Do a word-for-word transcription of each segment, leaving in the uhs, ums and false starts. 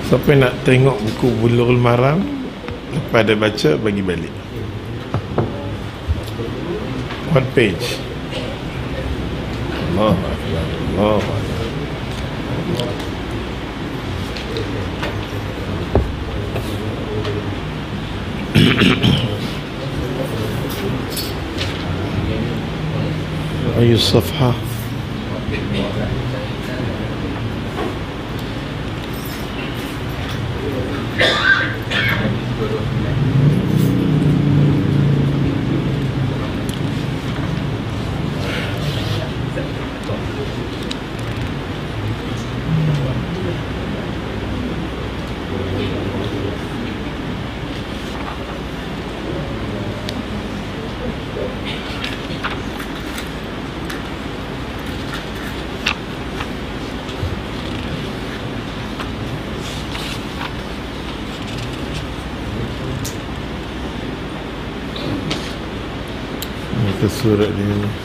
Siapa nak tengok buku Bulughul Maram, lepas dia baca, bagi balik. What page? Allah Akbar, Allah Akbar. أي الصفحة؟ Ke surat dia ni.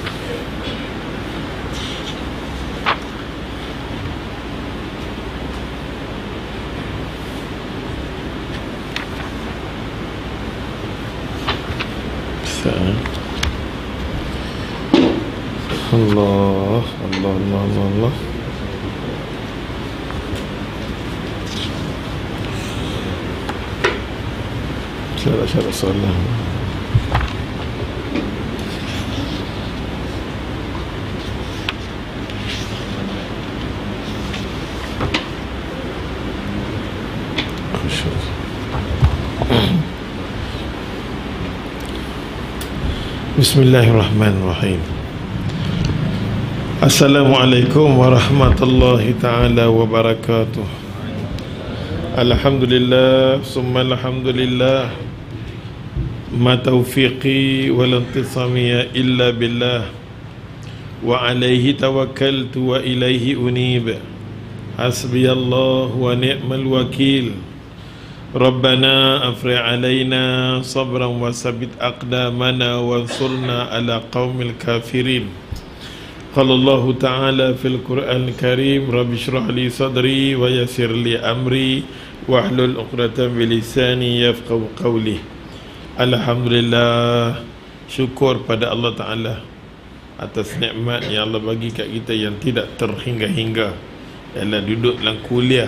Allah, Allah, Allah, Allah, Allah. Syarat-syarat solat. Bismillahirrahmanirrahim. Assalamualaikum warahmatullahi ta'ala wabarakatuh. Alhamdulillah summa alhamdulillah, ma taufiqi wal intisamiya illa billah, wa alaihi tawakkaltu wa ilaihi unib. Hasbiyallah wa ni'mal wakil. Rabbana afri' alaina sabran wa sabit aqdamana wansurna ala qaumil kafirin. Qala Allah Ta'ala fil Qur'an Karim, Rabbi shrah li sadri wa yassir li amri wahlul 'uqdatam min lisani yafqahu qawli. Alhamdulillah, syukur pada Allah Ta'ala atas nikmat yang Allah bagi kat kita yang tidak terhingga-hingga, ialah duduk dalam kuliah.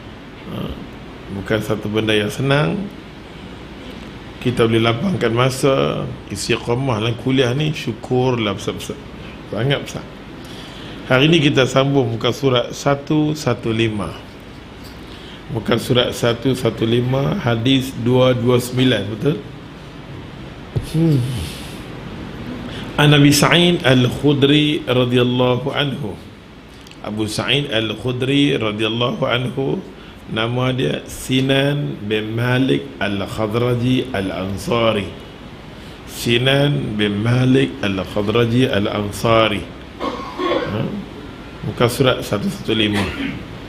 Bukan satu benda yang senang. Kita boleh lapangkan masa, istiqamah dalam kuliah ni, syukurlah besar-besar, sangat besar. Hari ni kita sambung muka surat seratus lima belas. Muka surat seratus lima belas, hadis dua ratus dua puluh sembilan, betul? Hmm. An Abi Sa'id Al-Khudri radhiyallahu anhu. Abu Sa'id Al-Khudri radhiyallahu anhu, nama dia Sinan bin Malik Al-Khadraji Al-Ansari. Sinan bin Malik Al-Khadraji Al-Ansari. Ha? Muka surat seratus lima belas.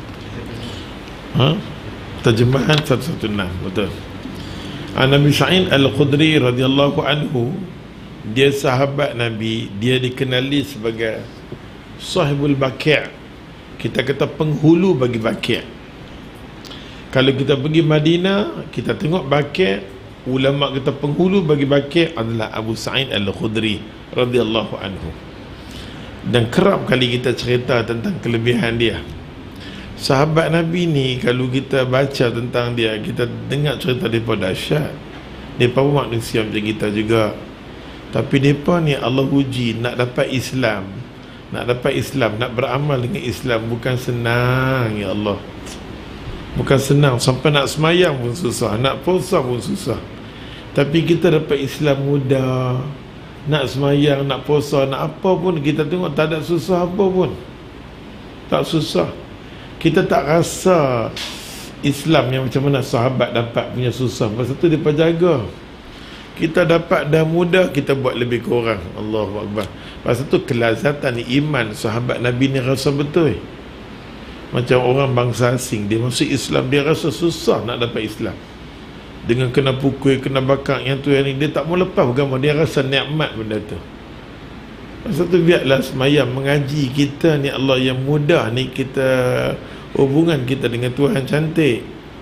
Ha? Terjemahan seratus enam belas, betul. Nabi Sa'id Al-Khudri radhiyallahu anhu, dia sahabat Nabi, dia dikenali sebagai sahibul baqi'. Kita kata penghulu bagi baqi'. Kalau kita pergi Madinah, kita tengok baqi', ulama kita penghulu bagi baqi' adalah Abu Sa'id Al-Khudri radhiyallahu anhu. Dan kerap kali kita cerita tentang kelebihan dia. Sahabat Nabi ni, kalau kita baca tentang dia, kita dengar cerita mereka dahsyat. Mereka pun manusia macam kita juga, tapi mereka ni Allah uji nak dapat Islam. Nak dapat Islam, nak beramal dengan Islam, bukan senang, ya Allah. Bukan senang, sampai nak semayang pun susah, nak puasa pun susah. Tapi kita dapat Islam mudah. Nak semayang, nak puasa, nak apa pun, kita tengok tak ada susah apa pun. Tak susah. Kita tak rasa Islam yang macam mana sahabat dapat punya susah. Pasal tu mereka jaga. Kita dapat dah mudah, kita buat lebih kurang. Allahu Akbar. Pasal tu kelazatan iman sahabat Nabi ni rasa betul. Macam orang bangsa asing, dia masuk Islam, dia rasa susah nak dapat Islam. Dengan kena pukul, kena bakar, yang tu yang ni, dia tak mau lepas agama, dia rasa nikmat benda tu. Pasal tu biarlah semayang mengaji kita ni, Allah yang mudah ni, kita hubungan kita dengan Tuhan cantik.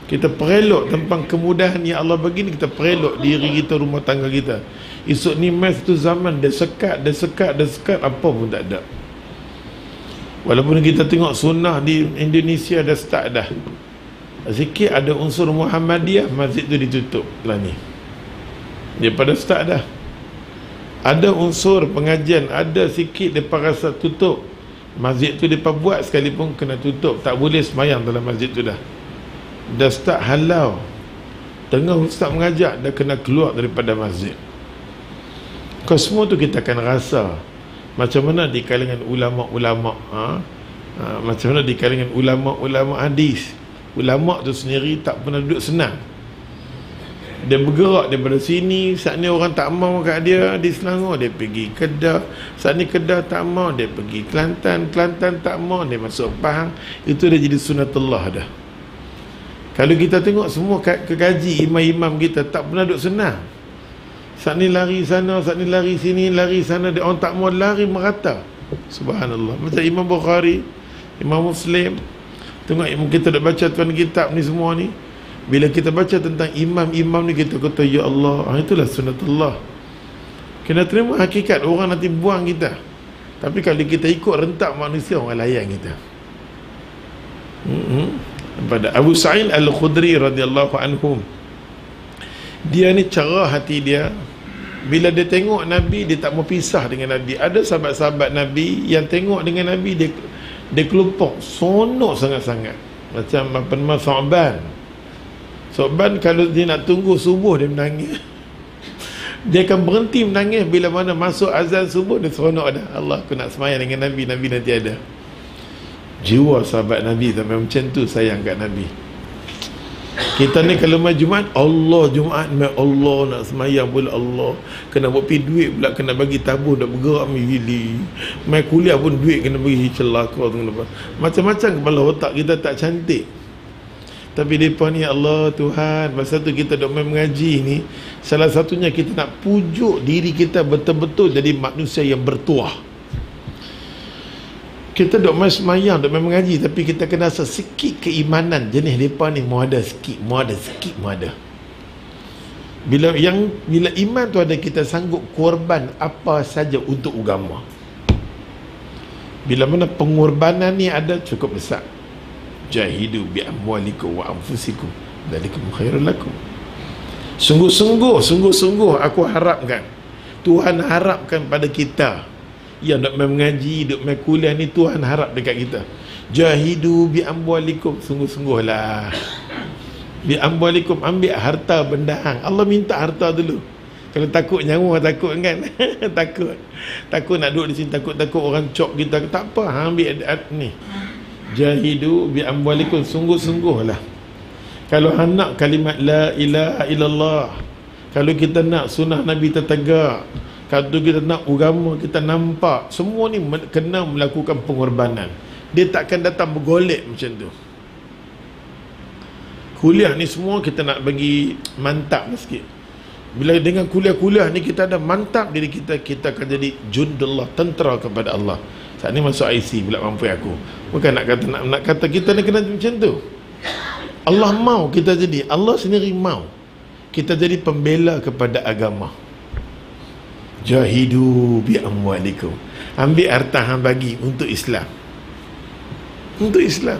Kita perelok tentang kemudahan yang Allah bagi ni, kita perelok diri kita, rumah tangga kita. Esok ni mai satu zaman dia sekat, dia sekat, dia sekat, apa pun tak ada. Walaupun kita tengok sunnah di Indonesia dah start dah. Sikit ada unsur Muhammadiyah, masjid tu ditutup lah ni. Dia pada start dah. Ada unsur pengajian, ada sikit depa rasa tutup. Masjid tu depa buat sekalipun kena tutup, tak boleh semayang dalam masjid tu dah. Dah start halau. Tengah ustaz mengajak, dah kena keluar daripada masjid. Kau semua tu kita akan rasa macam mana di kalangan ulama-ulama, ha? Ha, macam mana di kalangan ulama-ulama hadis. Ulama tu sendiri tak pernah duduk senang. Dia bergerak daripada sini, saat ni orang tak mau kat dia di Selangor, dia pergi Kedah. Saat ni Kedah tak mau, dia pergi Kelantan. Kelantan tak mau, dia masuk Pahang. Itu dah jadi sunatullah dah. Kalau kita tengok semua kekaji imam-imam kita tak pernah duduk senang. Saat ni lari sana, saat ni lari sini, lari sana. Dia orang tak mau, lari merata. Subhanallah. Macam Imam Bukhari, Imam Muslim. Tengok kita dah baca tuan kitab ni semua ni. Bila kita baca tentang imam-imam ni, kita kata ya Allah, ah, itulah sunatullah. Kena terima hakikat, orang nanti buang kita. Tapi kalau kita ikut rentak manusia, orang layan kita. Mm-hmm. Pada Abu Sa'id Al-Khudri radhiyallahu anhu, dia ni cerah hati dia. Bila dia tengok Nabi, dia tak mau pisah dengan Nabi. Ada sahabat-sahabat Nabi yang tengok dengan Nabi, dia dia kelupuk, sonok sangat-sangat. Macam apa nama Sa'ban. Sa'ban kalau dia nak tunggu subuh, dia menangis. Dia akan berhenti menangis bila mana masuk azan subuh, dia seronok dah. Allah, aku nak semayang dengan Nabi, Nabi nanti ada. Jiwa sahabat Nabi sampai macam tu, sayang kat Nabi. Kita ni kalau main Jumaat, Allah Jumaat main Allah, nak semayang pula Allah, kena buat pi duit pula, kena bagi tabur, dah bergerak mili. Main kuliah pun duit kena bagi, celaka tu. Macam-macam kepala otak kita tak cantik. Tapi mereka ni Allah Tuhan, masa tu kita duk main mengaji ni, salah satunya kita nak pujuk diri kita betul-betul jadi manusia yang bertuah. Kita duk main semayang, duk main mengaji, tapi kita kena rasa sikit keimanan jenis mereka ni, mau ada sikit, mau ada sikit, mau ada. Bila yang bila iman tu ada, kita sanggup korban apa saja untuk agama. Bila mana pengorbanan ni ada, cukup besar. Jahidu bi amwalikum wa anfusikum dzalikum khairul lakum. Sungguh-sungguh, sungguh-sungguh aku harapkan, Tuhan harapkan pada kita yang nak mengaji, nak main kuliah ni, Tuhan harap dekat kita. Jahidu bi amwalikum, sungguh-sungguhlah. Bi amwalikum, ambil harta benda hang. Allah minta harta dulu. Kalau takut nyawa, takut kan? Takut. Takut nak duduk di sini, takut-takut orang cop kita. Tak apa, hang ambil ni. Jahidu bi amwalikum, sungguh-sungguhlah. Kalau hang nak kalimat la ilaha illallah, kalau kita nak sunnah Nabi tertegak, kalau kita nak agama kita nampak, semua ni kena melakukan pengorbanan. Dia takkan datang bergolek macam tu. Kuliah ni semua kita nak bagi mantap sikit. Bila dengan kuliah-kuliah ni kita ada mantap diri kita, kita akan jadi jundullah, tentera kepada Allah. Saat ni masuk I C pula mampu aku. Bukan nak kata nak, nak kata kita ni kena macam tu. Allah mau kita jadi, Allah sendiri mau kita jadi pembela kepada agama. Jahidu bi amwalikum, ambil harta hang bagi untuk Islam, untuk Islam.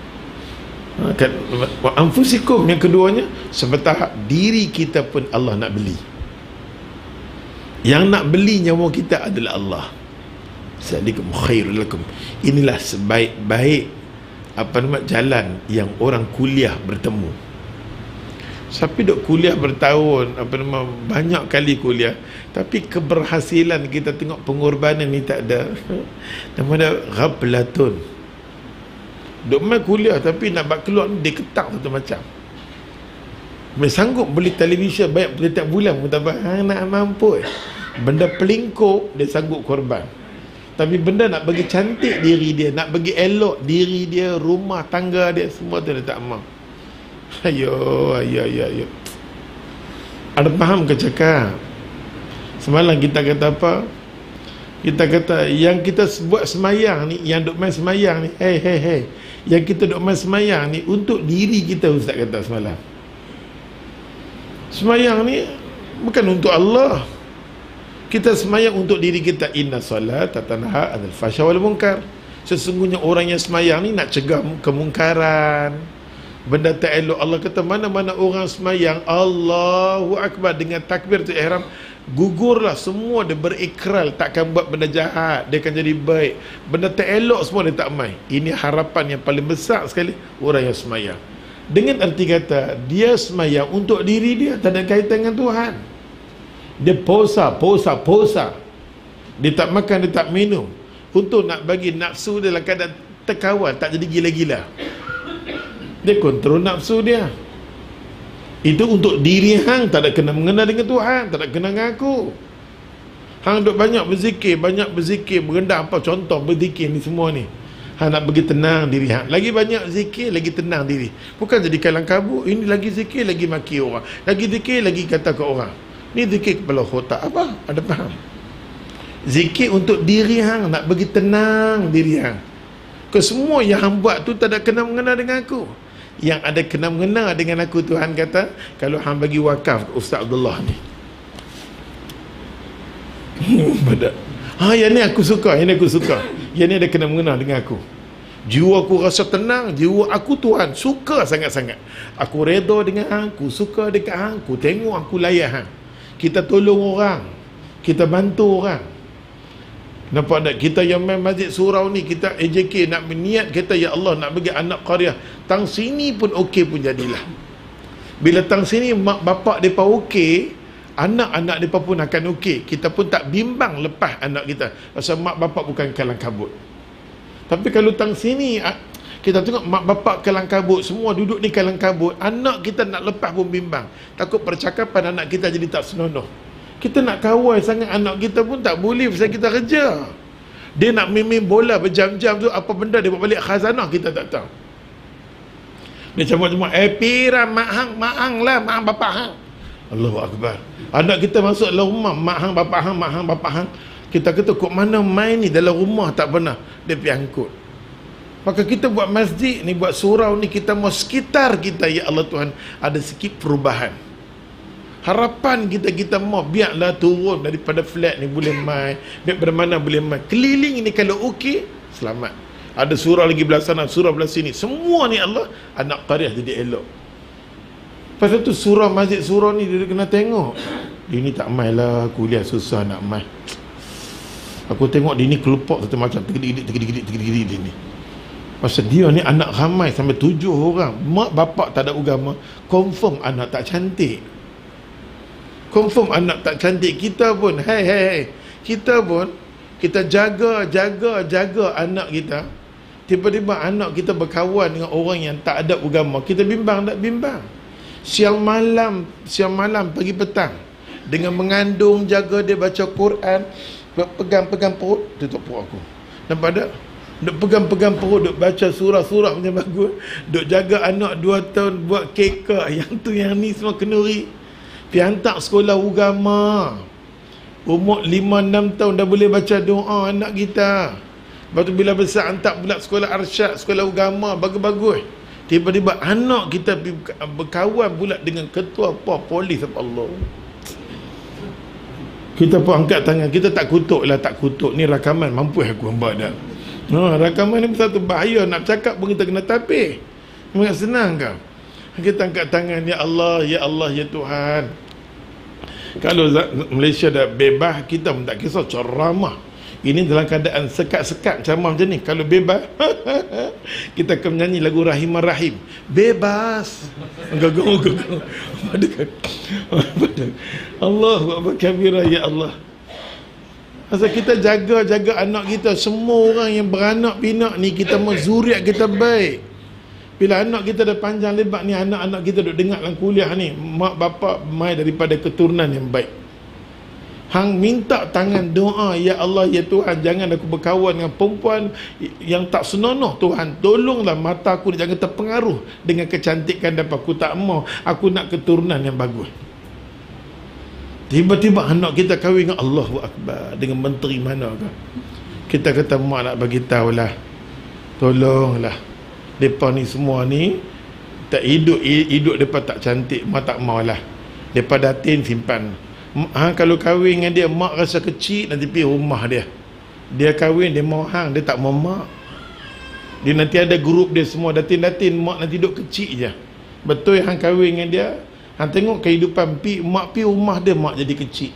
Wa anfusikum, yang keduanya, sebentar diri kita pun Allah nak beli. Yang nak beli nyawa kita adalah Allah. Dzalikum khairul lakum. Inilah sebaik-baik apa nama jalan yang orang kuliah bertemu. Siapa duk kuliah bertahun, apa nama, banyak kali kuliah, tapi keberhasilan kita tengok pengorbanan ni tak ada. Nama dia ghaflatun. Duk main kuliah tapi nak buat keluar ni dia ketak satu macam. Dia sanggup beli televisyen banyak setiap bulan pun tak apa, hang nak mampu. Benda pelingkup dia sanggup korban. Tapi benda nak bagi cantik diri dia, nak bagi elok diri dia, rumah tangga dia, semua tu dia tak mau. Ayo, ayo, ayo, ayo. Ada faham ke cakap? Semalam kita kata apa? Kita kata yang kita buat semayang ni, yang duk main semayang ni, hey hey hey, yang kita duk main semayang ni untuk diri kita. Ustaz kata semalam, semayang ni bukan untuk Allah. Kita semayang untuk diri kita. Inna salata tanha 'anil fahsya wal munkar. Sesungguhnya orang yang semayang ni nak cegah kemungkaran, benda tak elok. Allah kata mana-mana orang semayang Allahu Akbar dengan takbir tu ihram, gugurlah semua dia berikrar takkan buat benda jahat, dia akan jadi baik. Benda tak elok semua dia tak main. Ini harapan yang paling besar sekali orang yang semayang. Dengan arti kata dia semayang untuk diri dia, tak ada kaitan dengan Tuhan. Dia posa, posa, posa. Dia tak makan, dia tak minum untuk nak bagi nafsu dia dalam keadaan terkawal, tak jadi gila-gila. Dia kontrol nafsu dia. Itu untuk diri hang, tak ada kena mengena dengan Tuhan, tak ada kena dengan aku. Hang duk banyak berzikir, banyak berzikir, berendah apa contoh berzikir ni semua ni. Hang nak bagi tenang diri hang. Lagi banyak zikir, lagi tenang diri. Bukan jadi kalang kabut. Ini lagi zikir, lagi maki orang. Lagi zikir, lagi kata ke orang. Ni zikir kepala otak. Apa? Ada faham? Zikir untuk diri hang, nak bagi tenang diri hang. Ke semua yang hang buat tu tak ada kena mengena dengan aku. Yang ada kena mengena dengan aku, Tuhan kata, kalau hang bagi wakaf ke Ustaz Abdullah ni. Pada ha, yang ni aku suka, yang ni aku suka. Yang ni ada kena mengena dengan aku. Jiwa aku rasa tenang, jiwa aku Tuhan suka sangat-sangat. Aku redha dengan hang, aku suka dekat hang, aku tengok, aku layan hang. Kita tolong orang, kita bantu orang. Nampak tak? Kita yang main masjid surau ni, kita A J K nak berniat, kita ya Allah nak bagi anak qaryah tang sini pun okey pun jadilah. Bila tang sini mak bapak depa okey, anak-anak depa pun akan okey. Kita pun tak bimbang lepas anak kita, pasal mak bapak bukan kalang kabut. Tapi kalau tang sini kita tengok mak bapak kalang kabut, semua duduk ni kalang kabut, anak kita nak lepas pun bimbang. Takut percakapan anak kita jadi tak senonoh. Kita nak kawal sangat anak kita pun tak boleh, pasal kita kerja. Dia nak main bola berjam-jam tu, apa benda dia buat balik khazanah kita tak tahu. Dia cuma-cuma eh piram mak hang, mak hang lah, mak hang bapak hang. Allahu Akbar. Anak kita masuk dalam rumah, mak hang bapak hang, mak hang bapak hang. Kita kata kok mana main ni dalam rumah tak pernah. Dia pergi angkut. Maka kita buat masjid ni, buat surau ni, kita mau sekitar kita, ya Allah Tuhan, ada sikit perubahan. Harapan kita, kita mau biarlah turun daripada flat ni boleh main, biar mana boleh main. Keliling ni kalau okey, selamat. Ada surau lagi belah sana, surau belah sini. Semua ni Allah, anak qaryah jadi elok. Pasal tu surau, masjid surau ni dia kena tengok. Dia ni tak main lah, kuliah susah nak main. Aku tengok dia ni kelupak satu macam, tergedik-gedik, tergedik-gedik, tergedik-gedik dia ni. Pasal dia ni anak ramai sampai tujuh orang. Mak bapak tak ada agama, confirm anak tak cantik. Confirm anak tak cantik. Kita pun, hai hai hai, kita pun, kita jaga, jaga, jaga anak kita. Tiba-tiba anak kita berkawan dengan orang yang tak ada agama, kita bimbang tak bimbang. Siang malam, siang malam, pagi petang, dengan mengandung, jaga dia baca Quran, pegang-pegang perut, tutup perut aku. Nampak tak? Duk pegang-pegang perut, duk baca surah-surah macam bagus. Duk jaga anak dua tahun buat kekak, yang tu yang ni semua kenuri. Pergi hantar sekolah agama. Umur lima enam tahun dah boleh baca doa anak kita. Lepas tu bila besar hantar pula sekolah arsyad, sekolah agama, bagus-bagus. Tiba-tiba anak kita berkawan pula dengan ketua apa polis apa Allah. Kita pun angkat tangan, kita tak kutuk lah, tak kutuk. Ni rakaman mampu aku hamba dah. Ha, rakaman ni satu bahaya, nak cakap pun kita kena tapih. Memang senang kau. Kita angkat tangan, ya Allah, ya Allah, ya Tuhan. Kalau Malaysia dah bebas, kita pun tak kisah ceramah. Ini dalam keadaan sekat-sekat ceramah macam ni. Kalau bebas, kita akan menyanyi lagu Rahimah Rahim. Bebas. Gagal-gagal. Allahu Akbar kabira, ya Allah. Asal kita jaga-jaga anak kita. Semua orang yang beranak pinak ni, kita mau zuriat kita baik. Bila anak kita dah panjang lebat ni, anak-anak kita duk dengar dalam kuliah ni, mak bapak mai daripada keturunan yang baik. Hang minta tangan doa, ya Allah, ya Tuhan, jangan aku berkawan dengan perempuan yang tak senonoh. Tuhan, tolonglah mata aku jangan terpengaruh dengan kecantikan dan aku tak mau. Aku nak keturunan yang bagus. Tiba-tiba anak kita kahwin dengan Allahu Akbar, dengan menteri mana ke. Kita kata mak nak bagi tahulah, tolonglah depa ni semua ni tak hidup hidup depa tak cantik, mak tak maulah. Depa datin simpan. Ha, kalau kahwin dengan dia mak rasa kecil, nanti pergi rumah dia. Dia kahwin dia mau hang, dia tak mau mak. Dia nanti ada grup dia semua datin-datin, mak nanti duduk kecil je. Betul hang kahwin dengan dia, hang tengok kehidupan pi mak pi rumah dia mak jadi kecil.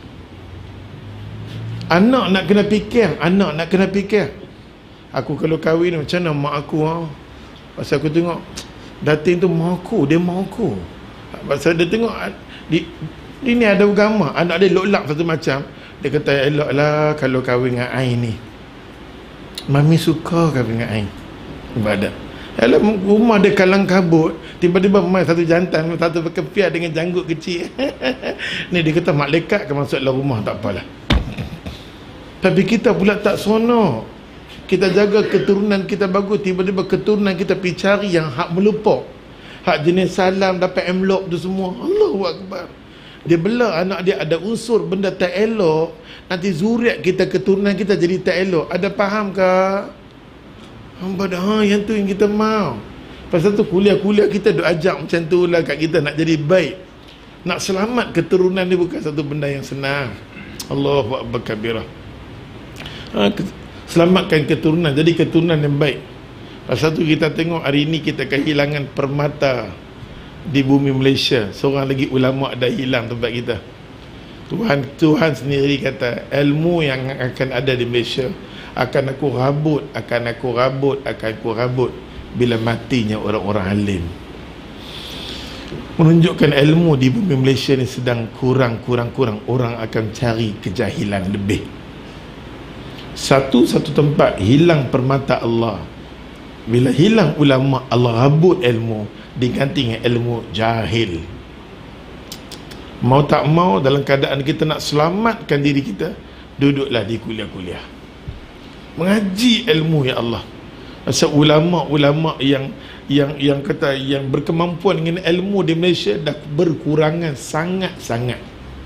Anak nak kena fikir, anak nak kena fikir. Aku kalau kahwin macam mana mak aku ha? Pasal aku tengok datin tu mak aku, dia mak aku. Pasal dia tengok di, di ni ada agama, anak dia lolak satu macam. Dia kata eloklah kalau kahwin dengan Ain ni. Mami suka kahwin dengan Ain. Ibadat. Alah rumah dia kalang kabut, tiba-tiba mai satu jantan, satu berkepiah dengan janggut kecil. Ni dia kata malaikat ke masuk dalam rumah, tak apalah. Tapi kita pula tak seronok. Kita jaga keturunan kita bagus, tiba-tiba keturunan kita pergi cari yang hak melupuk, hak jenis salam dapat envelope tu semua. Allahu Akbar. Dia bela anak dia ada unsur benda tak elok, nanti zuriat kita, keturunan kita jadi tak elok. Ada faham ke? Hamba dah, ha, yang tu yang kita mau. Pasal tu kuliah-kuliah kita duk ajak macam tu lah kat kita, nak jadi baik, nak selamat keturunan ni bukan satu benda yang senang. Allahu Akbar kabirah. Ha, selamatkan keturunan, jadi keturunan yang baik. Pasal tu kita tengok hari ni kita kehilangan permata di bumi Malaysia. Seorang lagi ulama dah hilang tempat kita. Tuhan Tuhan sendiri kata ilmu yang akan ada di Malaysia akan aku rabut, akan aku rabut, akan aku rabut bila matinya orang-orang alim. Menunjukkan ilmu di bumi Malaysia ni sedang kurang, kurang, kurang. Orang akan cari kejahilan lebih. Satu-satu tempat hilang permata Allah. Bila hilang ulama, Allah rabut ilmu, diganti dengan ilmu jahil. Mau tak mau, dalam keadaan kita nak selamatkan diri kita, duduklah di kuliah-kuliah, mengaji ilmu ya Allah. Pasal ulama-ulama yang yang yang kata yang berkemampuan dengan ilmu di Malaysia dah berkurangan sangat-sangat.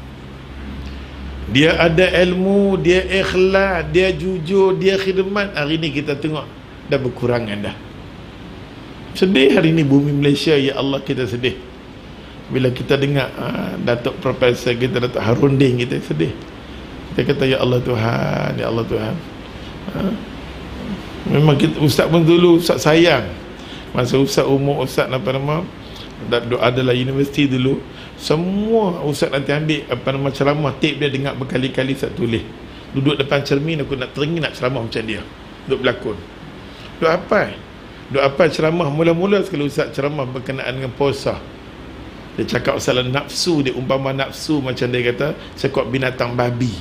Dia ada ilmu, dia ikhlas, dia jujur, dia khidmat. Hari ni kita tengok dah berkurangan dah. Sedih hari ni bumi Malaysia ya Allah, kita sedih. Bila kita dengar uh, Datuk Profesor kita, Datuk Harundin, kita sedih. Kita kata ya Allah Tuhan, ya Allah Tuhan. Uh, memang kita, Ustaz pun dulu Ustaz sayang. Masa Ustaz umur Ustaz apa nama, adalah universiti dulu, semua Ustaz nanti ambil apa nama ceramah, tape dia dengar berkali-kali Ustaz tulis. Duduk depan cermin, aku nak teringin nak ceramah macam dia. Duduk berlakon. Duduk apa? Duduk apa ceramah mula-mula sekali Ustaz ceramah berkenaan dengan puasa. Dia cakap masalah nafsu, dia umpama nafsu macam dia kata sekok binatang babi.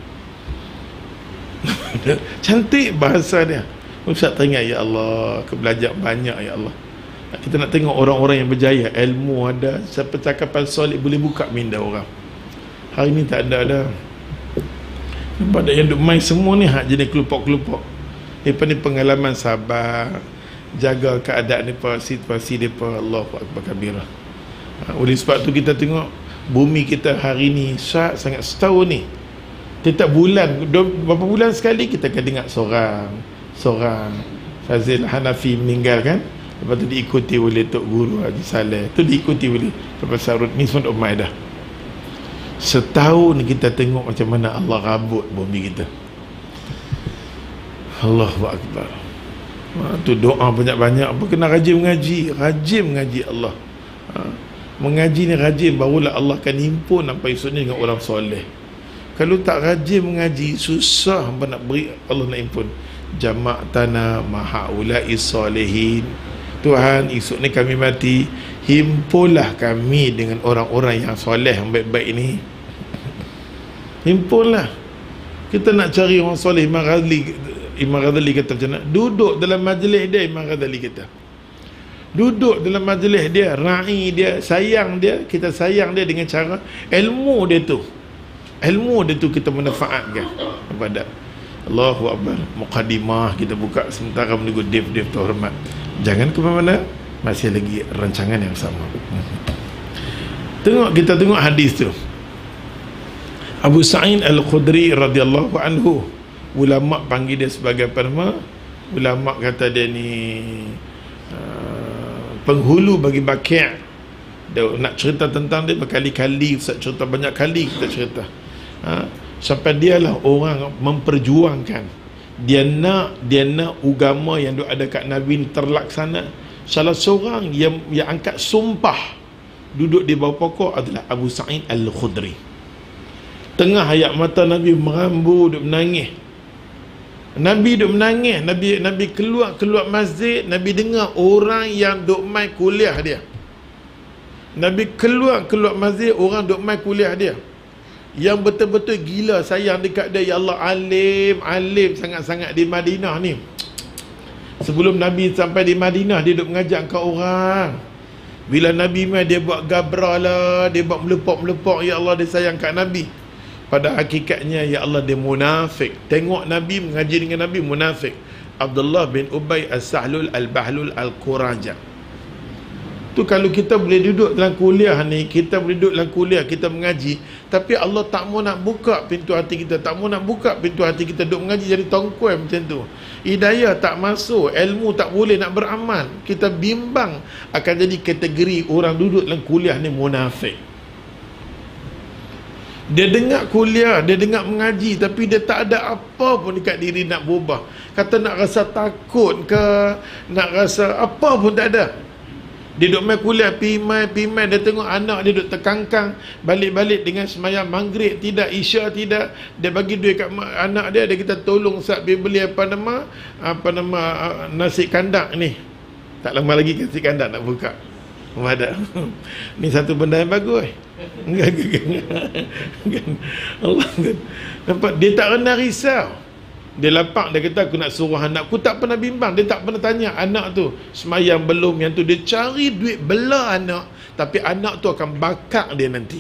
Cantik bahasa dia. Ustaz teringat ya Allah, aku belajar banyak ya Allah. Kita nak tengok orang-orang yang berjaya, ilmu ada, percakapan solid boleh buka minda orang. Hari ni tak ada dah. Pada yang duk main semua ni hak jenis kelupok-kelupok. Lepas ni pengalaman sabar, jaga keadaan depa, situasi depa. Allahu Akbar kabirah. Ha, oleh sebab tu kita tengok bumi kita hari ni syak sangat. Setahun ni tiap bulan, berapa bulan sekali kita akan dengar seorang seorang Fazil Hanafi meninggal kan. Lepas tu diikuti oleh Tok Guru Haji Saleh, tu diikuti oleh Profesor Rud, ni semua Umar dah. Setahun kita tengok macam mana Allah rabut bumi kita. Allahu Akbar. Ha, tu doa banyak-banyak. Apa kena rajin mengaji, rajin mengaji Allah. Ha, mengaji ni rajin, barulah Allah akan himpun sampai esok ni dengan orang soleh. Kalau tak rajin mengaji, susah apa nak beri Allah nak himpun. Jamak tanah mahaulai solehin. Tuhan, esok ni kami mati, himpunlah kami dengan orang-orang yang soleh, yang baik-baik ni. Himpunlah. Kita nak cari orang soleh. Imam Ghazali, Imam Ghazali kata macam mana? Duduk dalam majlis dia, Imam Ghazali kata. Duduk dalam majlis dia, ra'i dia, sayang dia, kita sayang dia dengan cara ilmu dia tu. Ilmu dia tu kita manfaatkan kepada. Allahu Akbar. Muqaddimah kita buka sementara menunggu Dev-Dev terhormat. Jangan ke mana-mana, masih lagi rancangan yang sama. Tengok, kita tengok hadis tu. Abu Sa'id Al-Khudri radhiyallahu anhu, ulama panggil dia sebagai apa nama? Ulama kata dia ni uh, penghulu bagi Baqi'. Dia nak cerita tentang dia berkali-kali, Ustaz cerita banyak kali kita cerita. Ha? Sampai dialah orang memperjuangkan. Dia nak dia nak agama yang ada kat Nabi ni terlaksana. Salah seorang yang yang angkat sumpah duduk di bawah pokok adalah Abu Sa'id Al-Khudri. Tengah ayat mata Nabi merambu, duk menangis. Nabi duk menangis, Nabi Nabi keluar keluar masjid, Nabi dengar orang yang duk mai kuliah dia. Nabi keluar keluar masjid, orang duk mai kuliah dia. Yang betul-betul gila sayang dekat dia, ya Allah, alim, alim sangat-sangat di Madinah ni. Sebelum Nabi sampai di Madinah, dia duk mengajak kat orang. Bila Nabi mai, dia buat gabra lah, dia buat melepok-melepok, ya Allah, dia sayang kat Nabi. Pada hakikatnya, ya Allah, dia munafik. Tengok Nabi mengaji dengan Nabi, munafik. Abdullah bin Ubay As-Sahlul Al-Bahlul Al-Quraja. Tu kalau kita boleh duduk dalam kuliah ni, kita boleh duduk dalam kuliah, kita mengaji, tapi Allah tak mau nak buka pintu hati kita, tak mau nak buka pintu hati kita, duduk mengaji jadi tongkuai macam tu. Hidayah tak masuk, ilmu tak boleh nak beramal. Kita bimbang akan jadi kategori orang duduk dalam kuliah ni munafik. Dia dengar kuliah, dia dengar mengaji, tapi dia tak ada apa pun dekat diri nak berubah. Kata nak rasa takut ke, nak rasa apa pun tak ada. Dia duduk main kuliah, pimai, pimai, dia tengok anak dia duduk terkangkang, balik-balik dengan semayang maghrib, tidak, isya tidak. Dia bagi duit kat anak dia, dia kata tolong Ustaz beli apa nama, apa nama nasi kandak ni. Tak lama lagi nasi kandak nak buka. Ada. Ni satu benda yang bagus. Allah, nampak dia tak pernah risau. Dia lapak, dia kata aku nak suruh anak. Aku tak pernah bimbang, dia tak pernah tanya anak tu semayang belum, yang tu dia cari duit bela anak, tapi anak tu akan bakar dia nanti.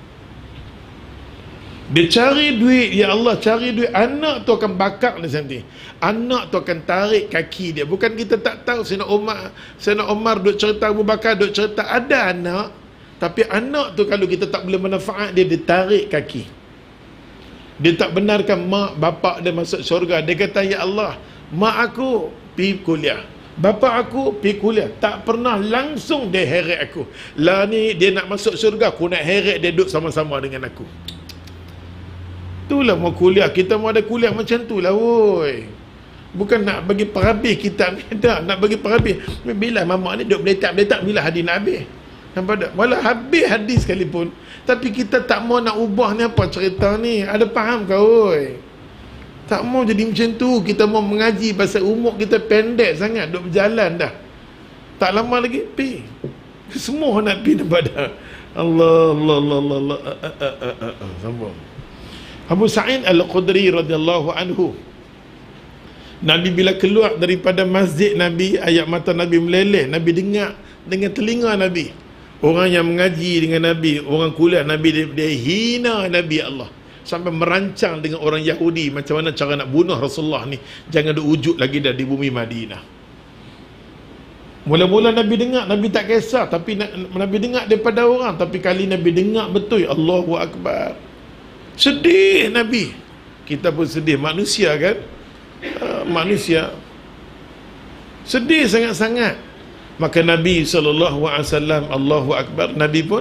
Dia cari duit, ya Allah, cari duit, anak tu akan bakar dia nanti. Anak tu akan tarik kaki dia. Bukan kita tak tahu. Sayyidina Umar, Sayyidina Umar duk cerita, Abu Bakar duk cerita, ada anak, tapi anak tu kalau kita tak boleh manfaat dia, dia tarik kaki. Dia tak benarkan mak bapak dia masuk syurga. Dia kata, ya Allah, mak aku pergi kuliah, bapa aku pergi kuliah, tak pernah langsung dia heret aku. Lah ni dia nak masuk syurga, aku nak heret dia duduk sama-sama dengan aku. Itulah mau kuliah. Kita mau ada kuliah macam tu lah, woi. Bukan nak bagi perhabis kita ni. Tak, nak bagi perhabis. Bila mamak ni duduk meletak-meletak, bila hadis nak habis? Nampak tak? Walau habis hadis sekalipun, tapi kita tak mau nak ubah ni apa cerita ni. Ada faham kau, oi? Tak mau jadi macam tu. Kita mau mengaji pasal umur kita pendek sangat, duk berjalan dah. Tak lama lagi pi. Semua nak pi nampak dah. Allah Allah Allah Allah, Allah. Uh, uh, uh, uh, uh. Sambung. Abu Sa'id Al-Khudri radhiyallahu anhu. Nabi bila keluar daripada masjid Nabi, ayat mata Nabi meleleh. Nabi dengar dengan telinga Nabi. Orang yang mengaji dengan Nabi, orang kuliah Nabi, dia, dia hina Nabi Allah. Sampai merancang dengan orang Yahudi macam mana cara nak bunuh Rasulullah ni. Jangan ada wujud lagi dah di bumi Madinah. Mula-mula Nabi dengar, Nabi tak kisah. Tapi Nabi dengar daripada orang. Tapi kali Nabi dengar betul, Allahu Akbar. Sedih Nabi. Kita pun sedih, manusia kan, uh, manusia sedih sangat-sangat. Maka Nabi sallallahu alaihi wasallam, Allahu Akbar, Nabi pun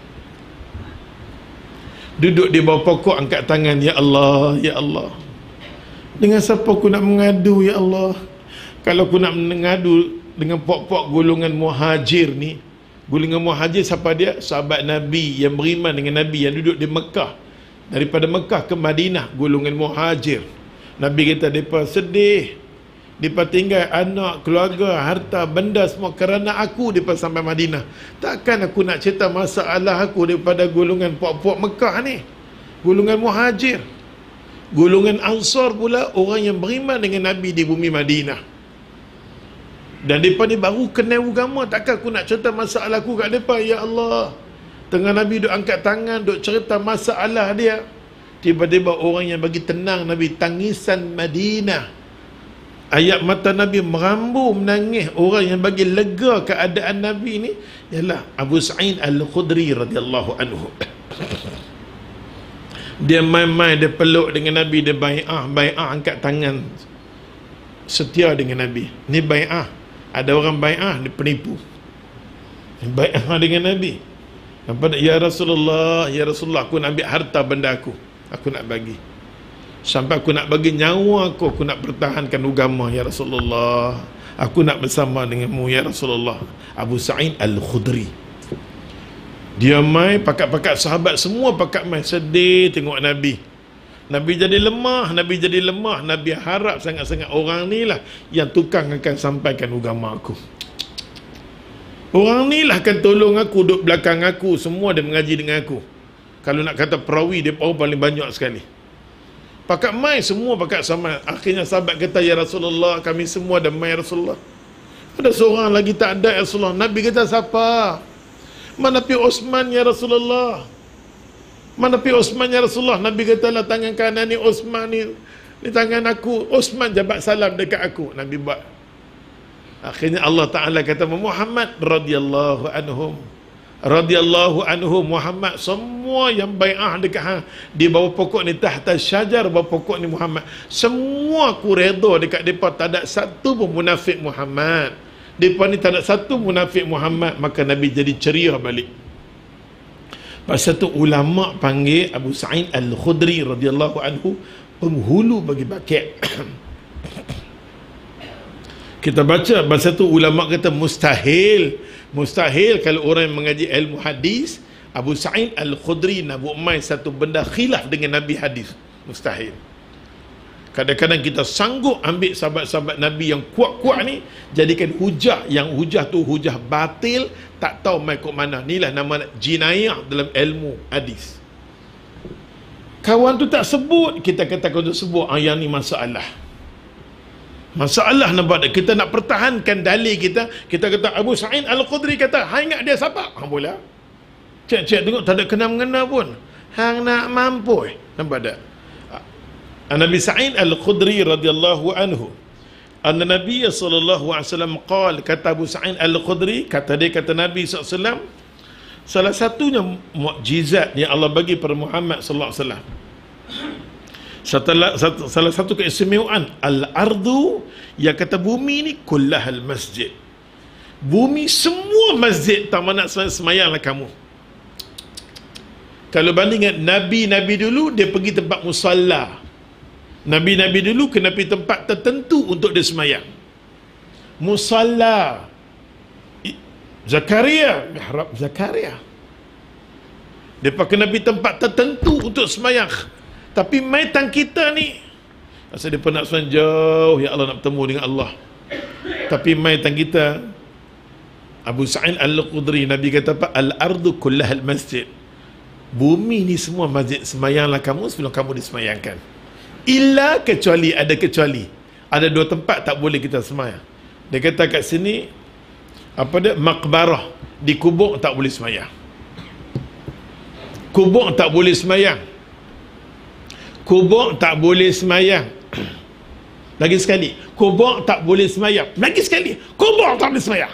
duduk di bawah pokok, angkat tangan, ya Allah, ya Allah, dengan siapa aku nak mengadu, ya Allah? Kalau aku nak mengadu dengan pok-pok golongan muhajir ni. Golongan muhajir siapa dia? Sahabat Nabi yang beriman dengan Nabi, yang duduk di Mekah. Daripada Mekah ke Madinah, golongan muhajir. Nabi kata mereka sedih, mereka tinggal anak, keluarga, harta, benda semua kerana aku mereka sampai Madinah. Takkan aku nak cerita masalah aku daripada golongan puak-puak Mekah ni. Golongan muhajir, golongan Ansar pula, orang yang beriman dengan Nabi di bumi Madinah. Dan mereka ni baru kenal agama. Takkan aku nak cerita masalah aku kat mereka, ya Allah. Tengah Nabi duk angkat tangan, duk cerita masalah dia, tiba-tiba orang yang bagi tenang Nabi, tangisan Madinah, ayat mata Nabi merambu menangis. Orang yang bagi lega keadaan Nabi ni ialah Abu Sa'id Al-Khudri radhiyallahu anhu. Dia main-main, dia peluk dengan Nabi, dia bai'ah, bai'ah angkat tangan, setia dengan Nabi. Ni bai'ah. Ada orang bai'ah, dia penipu. Bai'ah dengan Nabi. Nampak, ya Rasulullah, ya Rasulullah, aku nak ambil harta benda aku, aku nak bagi. Sampai aku nak bagi nyawa aku, aku nak pertahankan agama, ya Rasulullah. Aku nak bersama denganmu, ya Rasulullah. Abu Sa'id Al-Khudri. Dia mai, pakat-pakat sahabat semua pakat mai, sedih tengok Nabi. Nabi jadi lemah, Nabi jadi lemah. Nabi harap sangat-sangat orang ni lah yang tukang akan sampaikan agama aku. Orang ni lah akan tolong aku, duduk belakang aku, semua dia mengaji dengan aku. Kalau nak kata perawi, dia pun paling banyak sekali. Pakat mai, semua pakat sama. Akhirnya sahabat kata, ya Rasulullah, kami semua dah mai, ya Rasulullah. Ada seorang lagi tak ada, ya Rasulullah. Nabi kata, siapa? Mana pi Osman, ya Rasulullah? Mana pi Osman, ya Rasulullah? Nabi kata, lah tangan kanan ni Osman ni, ni tangan aku. Osman jabat salam dekat aku. Nabi buat. Akhirnya Allah Ta'ala kata, Muhammad radhiyallahu anhum, radhiyallahu anhum, Muhammad, semua yang bai'ah dekat hang di bawah pokok ni, tahta syajar bawah pokok ni Muhammad, semua aku redha dekat depa, tak ada satu pun munafik Muhammad. Depa ni tak ada satu munafik Muhammad. Maka Nabi jadi ceria balik. Pasal tu ulama panggil Abu Sa'id Al-Khudri radhiyallahu anhu penghulu bagi bakit. Kita baca, pasal tu ulama kata mustahil, mustahil kalau orang yang mengaji ilmu hadis, Abu Sa'id Al-Khudri nak buat main satu benda khilaf dengan Nabi hadis. Mustahil. Kadang-kadang kita sanggup ambil sahabat-sahabat Nabi yang kuat-kuat ni, jadikan hujah, yang hujah tu hujah batil, tak tahu mai kok mana. Inilah nama jinayah dalam ilmu hadis. Kawan tu tak sebut, kita kata kau tu sebut, ah, yang ni masalah. Masalah nampak tak? Kita nak pertahankan dalil kita, kita kata Abu Sa'id Al-Khudri kata, hang ingat dia siapa? Hang boleh. Cek-cek tengok tak ada kena-mengena pun. Hang nak mampu. Nampak tak? Nabi Sa'id Al-Khudri radhiyallahu anhu, anna Nabi sallallahu alaihi wasallam qala, kata Abu Sa'id Al-Khudri, kata dia, kata Nabi sallallahu alaihi wasallam, salah satunya mukjizat yang Allah bagi pada Muhammad sallallahu alaihi wasallam, setelah satu, salah satu keistimewaan, al-ardu, yang kata bumi ni kullahal masjid, bumi semua masjid, tak mana semayanglah kamu. Kalau bandingkan Nabi-Nabi dulu, dia pergi tempat musalla. Nabi-Nabi dulu kena pergi tempat tertentu untuk dia semayang. Musalla. Zakaria, mihrab Zakaria. Dia kena pergi tempat tertentu untuk semayang. Tapi maitan kita ni, asal dia pernah semayang jauh, ya Allah, nak bertemu dengan Allah. Tapi maitan kita, Abu Sa'id Al-Khudri, Nabi kata apa? Al-ardu kullahal masjid. Bumi ni semua masjid, semayanglah kamu sebelum kamu disemayangkan. Illa, kecuali, ada kecuali. Ada dua tempat tak boleh kita semayang. Dia kata kat sini, apa dia? Maqbarah. Di kubur tak boleh semayang. Kubur tak boleh semayang. Kubur tak boleh semayang. Lagi sekali, kubur tak boleh semayang. Lagi sekali, kubur tak boleh semayang.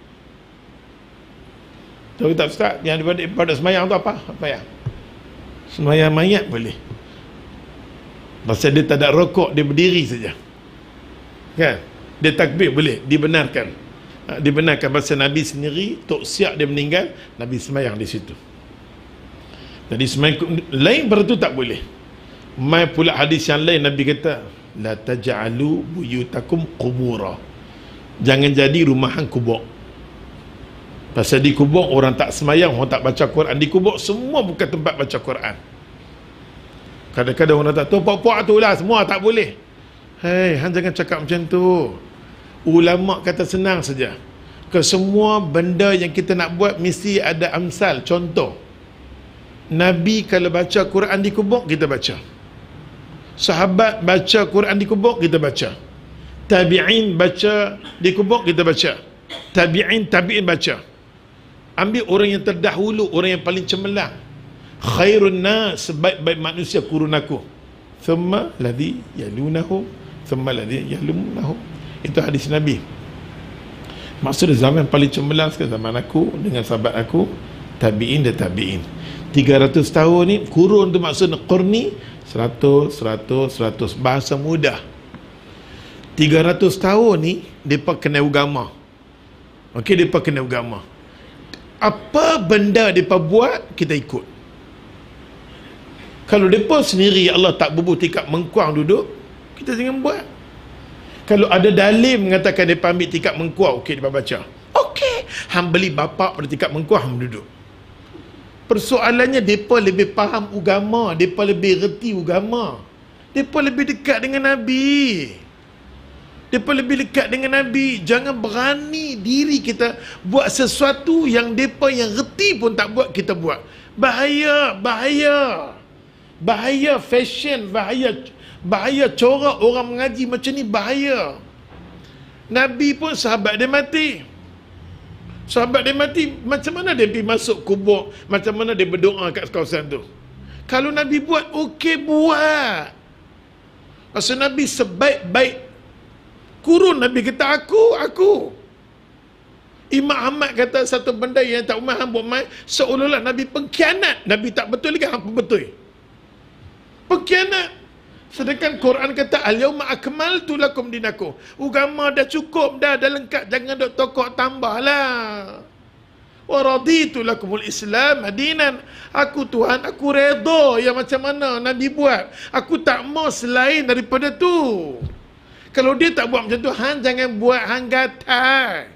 Tahu tak Ustaz? Yang daripada, daripada semayang tu apa? Apa ya? Semayang mayat boleh. Pasal dia tak ada rokok, dia berdiri saja. Kan? Dia takbir boleh, dibenarkan. Ha, dibenarkan pasal Nabi sendiri, tok siap dia meninggal, Nabi semayang di situ. Jadi semayang lain pada tu tak boleh. Mai pula hadis yang lain, Nabi kata, la taj'alu buyutakum qubura. Jangan jadi rumahan kubur. Pasal di kubur orang tak semayang, orang tak baca Quran. Di kubur semua bukan tempat baca Quran. Kadang-kadang orang tak tahu, puak-puak tu lah, semua tak boleh. Hei, hang jangan cakap macam tu. Ulama kata senang saja. Ke semua benda yang kita nak buat mesti ada amsal, contoh. Nabi kalau baca Quran di kubur, kita baca. Sahabat baca Quran di kubur, kita baca. Tabi'in baca di kubur, kita baca. Tabi'in, tabi'in baca. Ambil orang yang terdahulu, orang yang paling cemerlang. Khairun nas, sebaik-baik manusia kurunaku, thumma ladhi yalunahu, thumma ladhi yalunahu. Itu hadis Nabi. Maksudnya zaman paling cemerlang sekali zaman aku dengan sahabat aku, tabi'in dan tabi'in. Tiga ratus tahun ni, kurun tu maksud qurni, seratus, seratus, seratus, bahasa mudah. Tiga ratus tahun ni depa kena agama. Okey, depa kena agama. Apa benda depa buat, kita ikut. Kalau depa sendiri Allah tak bubuh tikap mengkuang duduk, kita jangan buat. Kalau ada dalil mengatakan depa ambil tikap mengkuang, okey depa baca. Okey, hang beli bapak pada tikap mengkuang, hang duduk. Persoalannya depa lebih faham agama, depa lebih reti agama. Depa lebih dekat dengan Nabi. Depa lebih dekat dengan Nabi. Jangan berani diri kita buat sesuatu yang depa yang reti pun tak buat, kita buat. Bahaya, bahaya. Bahaya fashion, bahaya bahaya corak orang mengaji macam ni, bahaya. Nabi pun sahabat dia mati. Sahabat dia mati, macam mana dia pergi masuk kubur, macam mana dia berdoa kat kawasan tu? Kalau Nabi buat, okey buat. Maksud Nabi sebaik-baik kurun, Nabi kata aku, aku. Imam Ahmad kata satu benda yang tak umar hang buat mai, seolah-olah Nabi pengkhianat. Nabi tak betul lagi, hang betul. Pengkhianat. Sedangkan Quran kata al-yauma akmaltu lakum dinakum. Agama dah cukup dah, dah lengkap, jangan dok tokok tambahlah. Wa raditu lakumul Islam madinan. Aku Tuhan, aku redha yang macam mana Nabi buat. Aku tak mau selain daripada tu. Kalau dia tak buat macam tu, hang jangan buat, hang gatai.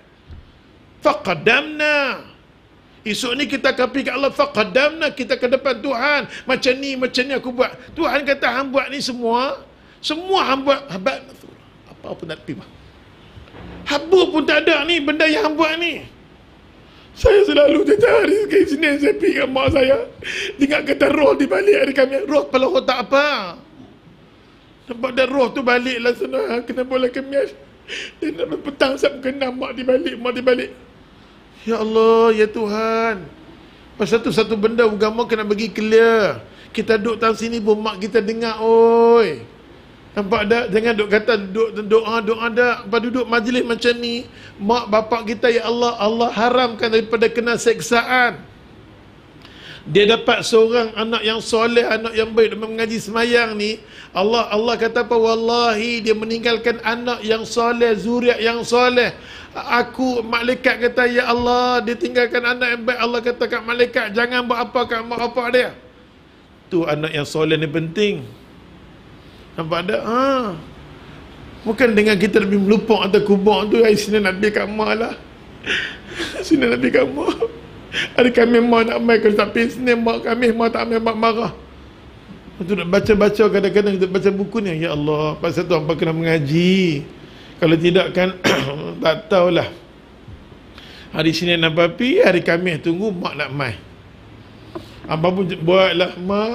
Faqaddamna. Esok ni kita akan pergi ke Allah, faqaddamna, kita ke depan Tuhan. Macam ni, macam ni aku buat. Tuhan kata hang buat ni semua, semua hang buat habat. Apa-apa nak pergi. Habur pun tak ada ni benda yang hang buat ni. Saya selalu setiap hari sekali Senin saya pergi ke mak saya. Dengar kata roh di balik hari kami. Roh kepala otak apa? Nampak dah roh tu balik lah sana. Kena bola kemias. Dia nak petang saya kena mak di balik, mak di balik. Ya Allah, ya Tuhan. Pasal tu satu benda agama kena bagi clear. Kita duduk tang sini pun mak kita dengar, oi. Nampak tak? Jangan duk kata duduk doa doa dak. Lepas duduk majlis macam ni, mak bapak kita ya Allah, Allah haramkan daripada kena seksaan. Dia dapat seorang anak yang soleh, anak yang baik, mengaji semayang ni, Allah Allah kata apa? Wallahi dia meninggalkan anak yang soleh, zuriat yang soleh. Aku, malaikat kata ya Allah, dia tinggalkan anak yang baik. Allah kata kat malaikat, jangan buat apa kat mak bapak dia. Tu anak yang soleh ni penting. Nampak tak? Ha. Bukan dengan kita lebih melupuk atau kubur tu, hari Senin Nabi kat mak lah. Senin Nabi kat mak. Hari kami mak nak main, kalau tak pergi Senin mak kami, mak tak main, mak marah. Tu nak baca-baca, kadang-kadang kita baca buku ni, ya Allah, pasal tu hampa kena mengaji. Kalau tidak kan, tak tahulah. Hari Senin apa pergi, hari Khamis tunggu mak nak main. Hampa pun buatlah, mak.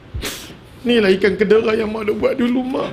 Ni lah ikan kedera yang mak dah buat dulu, mak.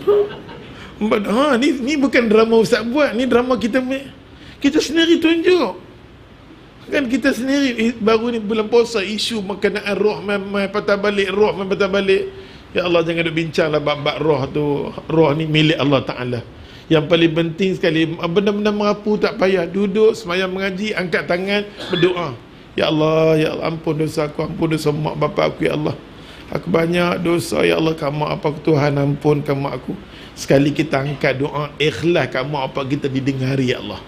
Ha, ni ni bukan drama ustaz buat, ni drama kita kita sendiri tunjuk. Kan kita sendiri baru ni bulan puasa isu berkenaan roh mai mai patah balik, roh mai patah balik. Ya Allah, jangan duk bincanglah bab-bab roh tu. Roh ni milik Allah Taala. Yang paling penting sekali, benda-benda merapu tak payah, duduk sembahyang mengaji, angkat tangan, berdoa. Ya Allah, ya Allah, ampun dosa aku, ampun dosa mak bapak aku, ya Allah. Aku banyak dosa, ya Allah, kat mak apa aku, Tuhan ampunkan mak aku. Sekali kita angkat doa ikhlas kat mak apa kita didengari, ya Allah.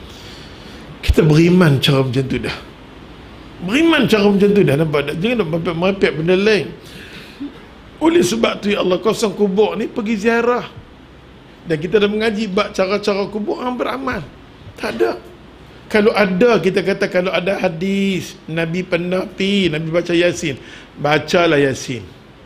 Kita beriman cara macam tu dah. Beriman cara macam tu dah, nampak tak? Jangan nak merepek benda lain. Oleh sebab tu, ya Allah, kosong kubur ni pergi ziarah. Dan kita dah mengaji bab cara-cara kubur, orang beramal. Tak ada. Kalau ada, kita kata kalau ada hadis Nabi pernah pi, Nabi baca Yasin, bacalah Yasin.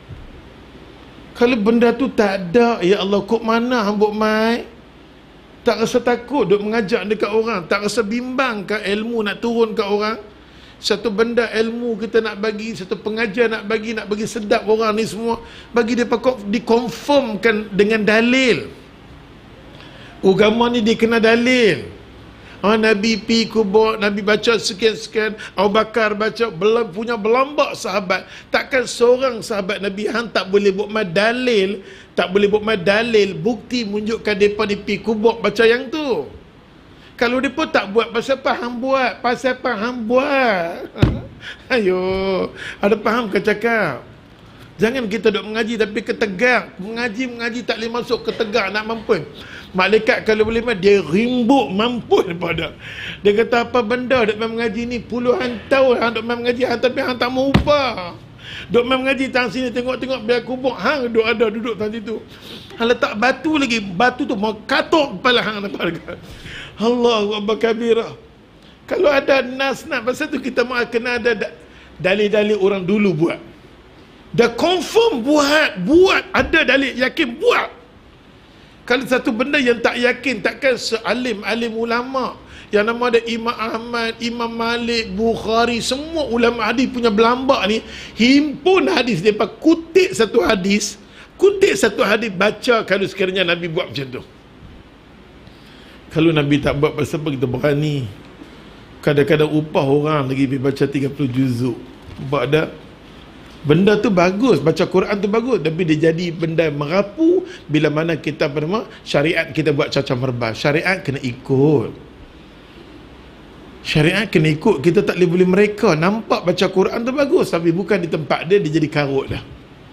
Kalau benda tu tak ada, ya Allah, kok mana hambuk mai? Tak rasa takut duk mengajak dekat orang, tak rasa bimbang ke ilmu nak turun ke orang. Satu benda ilmu kita nak bagi, satu pengajar nak bagi, nak bagi sedap orang ni semua, bagi dia dikonfirmkan dengan dalil. Agama ni dia kena dalil. Ha, Nabi pi kubur, Nabi baca sekian-sekian, Abu Bakar baca, belum punya berlambak sahabat. Takkan seorang sahabat Nabi hang tak boleh buat mai dalil, tak boleh buat mai dalil, bukti menunjukkan depa di pi kubur baca yang tu. Kalau mereka tak buat, pasal apa hang buat? Pasal apa hang buat? Ayo, ada faham ke cakap? Jangan kita duk mengaji tapi ketegak. Mengaji-mengaji tak boleh masuk ketegak nak mampus. Malaikat kalau boleh dia rimbuk mampus daripada. Dia kata apa benda duk mengaji ni puluhan tahun hang duk mengaji hang tapi hang tak mau ubah. Duk mengaji tang sini tengok-tengok biar kubur hang duk ada duduk tang situ. Hang letak batu lagi, batu tu mau katuk kepala hang nampak. Allahu Akbar kabira. Kalau ada nas nak pasal tu kita mau kena ada dalil-dalil orang dulu buat. Dah confirm buat, buat ada dalil yakin buat. Kalau satu benda yang tak yakin, takkan sealim-alim ulama yang nama ada Imam Ahmad, Imam Malik, Bukhari, semua ulama hadis punya belambak ni himpun hadis depa kutip satu hadis, kutip satu hadis baca kalau sekiranya Nabi buat macam tu. Kalau Nabi tak buat, pasal apa kita berani? Kadang-kadang upah orang lagi pergi baca tiga puluh juzuk. Buat dah. Benda tu bagus, baca Quran tu bagus, tapi dia jadi benda merapu bila mana kita bernama syariat kita buat caca merbah. Syariat kena ikut. Syariat kena ikut. Kita tak boleh boleh mereka nampak baca Quran tu bagus, tapi bukan di tempat dia, dia jadi karut dah.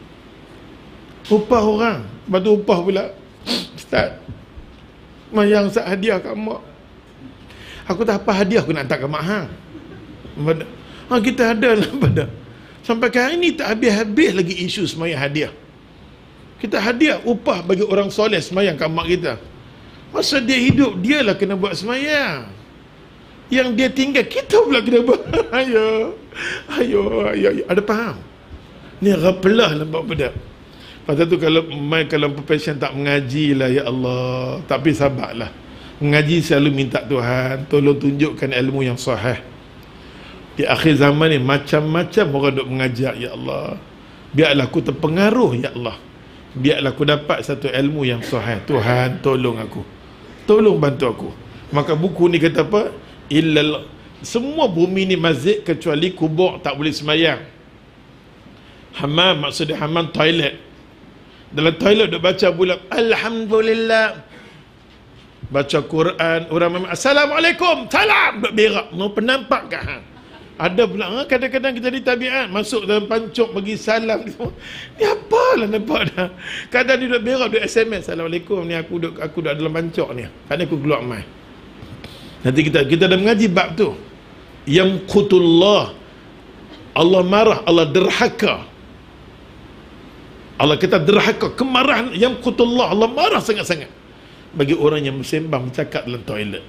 Upah orang, lepas tu upah pula. Ustaz, mayang Ustaz hadiah kat mak. Aku tak apa hadiah aku nak hantar ke mak hang. Ha, kita ada lah pada. Sampai ke hari ni tak habis-habis lagi isu semayang hadiah. Kita hadiah upah bagi orang soleh semayang kat mak kita. Masa dia hidup, dia lah kena buat semayang. Yang dia tinggal, kita pula kena buat. Ayo, ayo, ayo, ayo. Ada faham? Ni rapelah nampak pedak. Pasal tu kalau main kalau profession tak mengaji lah, ya Allah. Tapi sabarlah. Mengaji selalu minta Tuhan, tolong tunjukkan ilmu yang sahih. Di akhir zaman ni macam-macam orang duk mengajak, ya Allah. Biarlah aku terpengaruh, ya Allah. Biarlah aku dapat satu ilmu yang sahih. Tuhan tolong aku. Tolong bantu aku. Maka buku ni kata apa? Illal, semua bumi ni masjid kecuali kubur tak boleh semayang. Hammam, maksudnya hammam toilet. Dalam toilet duk baca bulan Alhamdulillah. Baca Quran, orang memang Assalamualaikum, salam, duk berak. Mau penampak kat hang. Ada pula ha? Kadang-kadang kita di tabiat masuk dalam pancuk bagi salam ni apalah nampak dah. Kadang dia duduk berak, duduk S M S Assalamualaikum ni aku duduk aku duduk dalam pancuk ni. Kadang aku keluar mai. Nanti kita kita dah mengaji bab tu. Yang qutullah, Allah marah, Allah derhaka. Allah kata derhaka, kemarahan yang qutullah, Allah marah sangat-sangat bagi orang yang bersembang bercakap dalam toilet.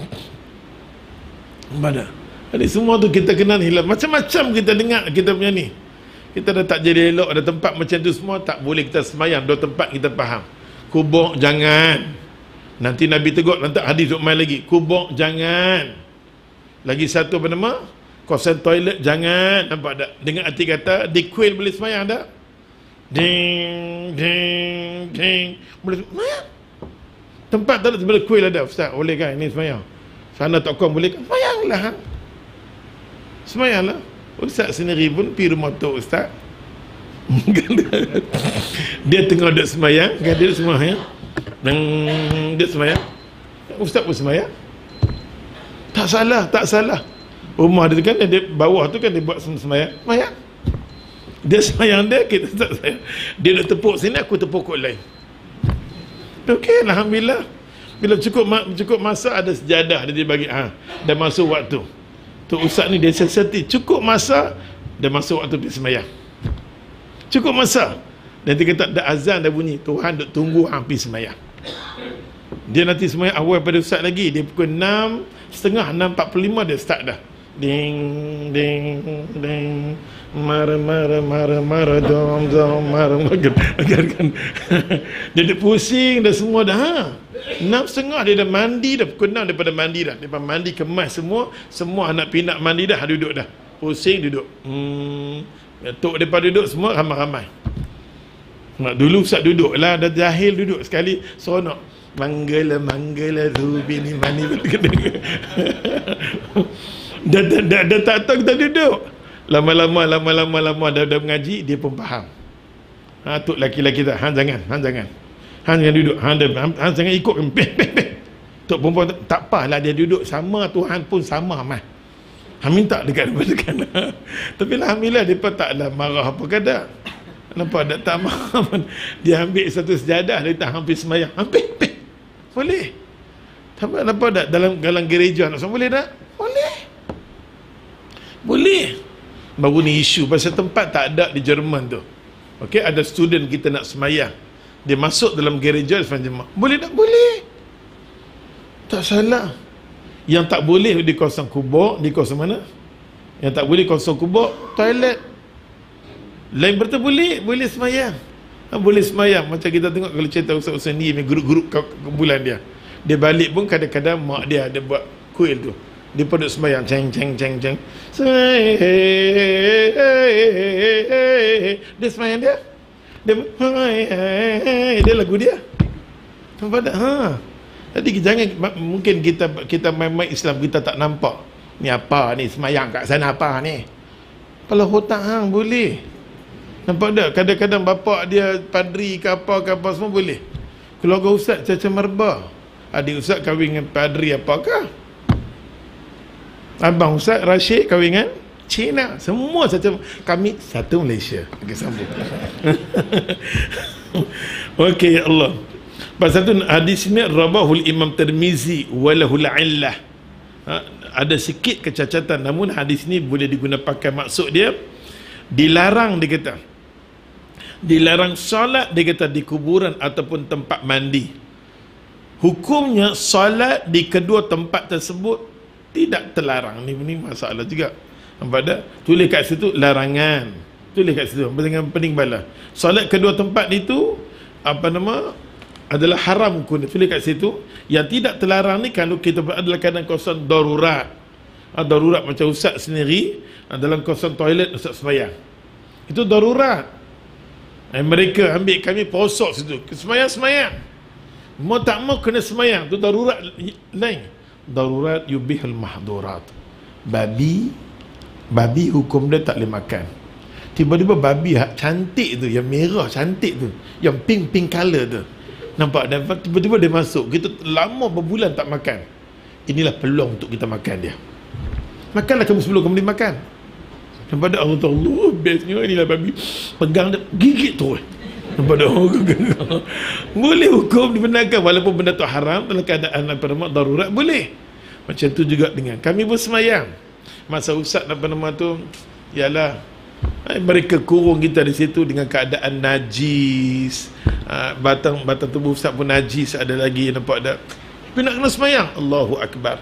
Mana? Jadi semua tu kita kenal hilang. Macam-macam kita dengar kita punya ni. Kita dah tak jadi elok. Ada tempat macam tu semua tak boleh kita semayang. Dua tempat kita faham. Kubur jangan. Nanti Nabi tegur, nanti hadis duk main lagi. Kubur jangan. Lagi satu apa nama? Kawasan toilet jangan. Nampak tak? Dengar arti kata di kuil boleh semayang tak? Ding ding ding. Boleh semayang. Tempat tak ada sebelah kuil ada. Ustaz boleh kan ini semayang? Sana tokong boleh kan? Semayanglah. Semayanglah. Ustaz sendiri pun pergi rumah tu Ustaz. Dia tengah duduk semayang, kan dia semayang. Dan dia semayang. Ustaz pun semayang. Tak salah, tak salah. Rumah dia kan, dia bawah tu kan dia buat semayang. Semayang. Dia semayang dia, kita tak semayang. Dia dah tepuk sini, aku tepuk kot lain. Okey, alhamdulillah. Bila cukup cukup masa ada sejadah dia dibagi. Ha, dah masuk waktu. Tu ustaz ni dia sensitif. Cukup masa dah masuk waktu pergi sembahyang. Cukup masa. Nanti kata dah azan dah bunyi, Tuhan duk tunggu hang pergi sembahyang. Dia nanti sembahyang awal pada ustaz lagi. Dia pukul enam setengah, enam empat puluh lima dia start dah. Ding ding ding. Mara mara mara mara dom dom mara makan kan. Dia dah pusing dah semua dah. Ha. Enam setengah dia dah mandi dah. Pukul enam daripada mandi dah. Daripada mandi kemas semua. Semua anak pinak mandi dah. Duduk dah. Pusing duduk. Hmm. Tok daripada duduk semua ramai-ramai. Mak dulu Ustaz duduk lah. Dah jahil duduk sekali. Seronok. Manggala manggala rubi ni mani. Dah, dah, dah, dah tak tahu kita duduk. Lama-lama, lama-lama, lama dah, dah mengaji, dia pun faham. Ha, tu laki-laki tak. Han jangan, han jangan. Han jangan duduk. Han, han, han jangan ikut. Peh, peh, peh. Tok perempuan tak apalah, dia duduk sama, Tuhan pun sama mah. Ha, minta dekat daripada kanan. Tapi alhamdulillah mereka taklah marah apa kada. Nampak tak, tak marah. Dia ambil satu sejadah, dia tak hampir semayang. Hampir, hampir. Boleh. Nampak, nampak tak dalam dalam gereja nak boleh tak? Boleh. Boleh. Baru ni isu pasal tempat tak ada di Jerman tu. Okey, ada student kita nak semayang. Dia masuk dalam gereja sepanjang jemaah. Boleh tak? Boleh. Tak salah. Yang tak boleh di kawasan kubur, di kawasan mana? Yang tak boleh kawasan kubur, toilet. Lain berta boleh, boleh semayang. Ha, boleh semayang. Macam kita tengok kalau cerita ustaz-ustaz ni, grup-grup kumpulan dia. Dia balik pun kadang-kadang mak dia ada buat kuil tu. Dia pun duduk semayang, ceng ceng ceng ceng. Dia semayang dia. Dia dia lagu dia. Nampak tak? Ha. Jadi jangan, mungkin kita kita main-main Islam kita tak nampak. Ni apa ni, semayang kat sana apa ni? Kalau otak hang boleh. Nampak tak? Kadang-kadang bapak dia padri ke apa ke apa semua boleh. Keluarga ustaz caca merba. Adik ustaz kahwin dengan padri apakah? Abang ustaz Rashid kahwin dengan Cina. Semua satu, kami satu Malaysia. Okey, sambung. Okey, ya Allah. Pasal tu hadis ni rawahul Imam Tirmizi walahul illah. Ha, ada sikit kecacatan, namun hadis ni boleh digunakan pakai maksud dia dilarang, dia kata dilarang solat, dia kata di kuburan ataupun tempat mandi. Hukumnya solat di kedua tempat tersebut tidak terlarang. Ni ni masalah juga. Nampak tak? Tulis kat situ larangan. Tulis kat situ dengan pening bala. Solat kedua tempat itu apa nama? Adalah haram hukum. Tulis kat situ. Yang tidak terlarang ni kalau kita berada dalam keadaan kawasan darurat. Ha, darurat macam ustaz sendiri dalam kawasan toilet ustaz semayang. Itu darurat. Eh, mereka ambil kami posok situ. Semayang-semayang. Mau tak mau kena semayang. Itu darurat lain. Darurat yubihul mahdurat. Babi, babi hukum dia tak boleh makan. Tiba-tiba babi cantik tu, yang merah cantik tu, yang pink-pink color tu. Nampak? Dan tiba-tiba dia masuk. Kita lama berbulan tak makan. Inilah peluang untuk kita makan dia. Makanlah kamu sebelum kamu dimakan. Nampak tak? Allah Allah, bestnya inilah babi. Pegang dia, gigit tu. Nampak tak? Boleh hukum dibenarkan. Walaupun benda tu haram, dalam keadaan apa nama darurat, boleh. Macam tu juga dengan kami pun semayang. Masa ustaz apa nama tu, ialah mereka kurung kita di situ dengan keadaan najis. Batang batang tubuh ustaz pun najis ada lagi, nampak tak? Tapi nak kena semayang. Allahu Akbar.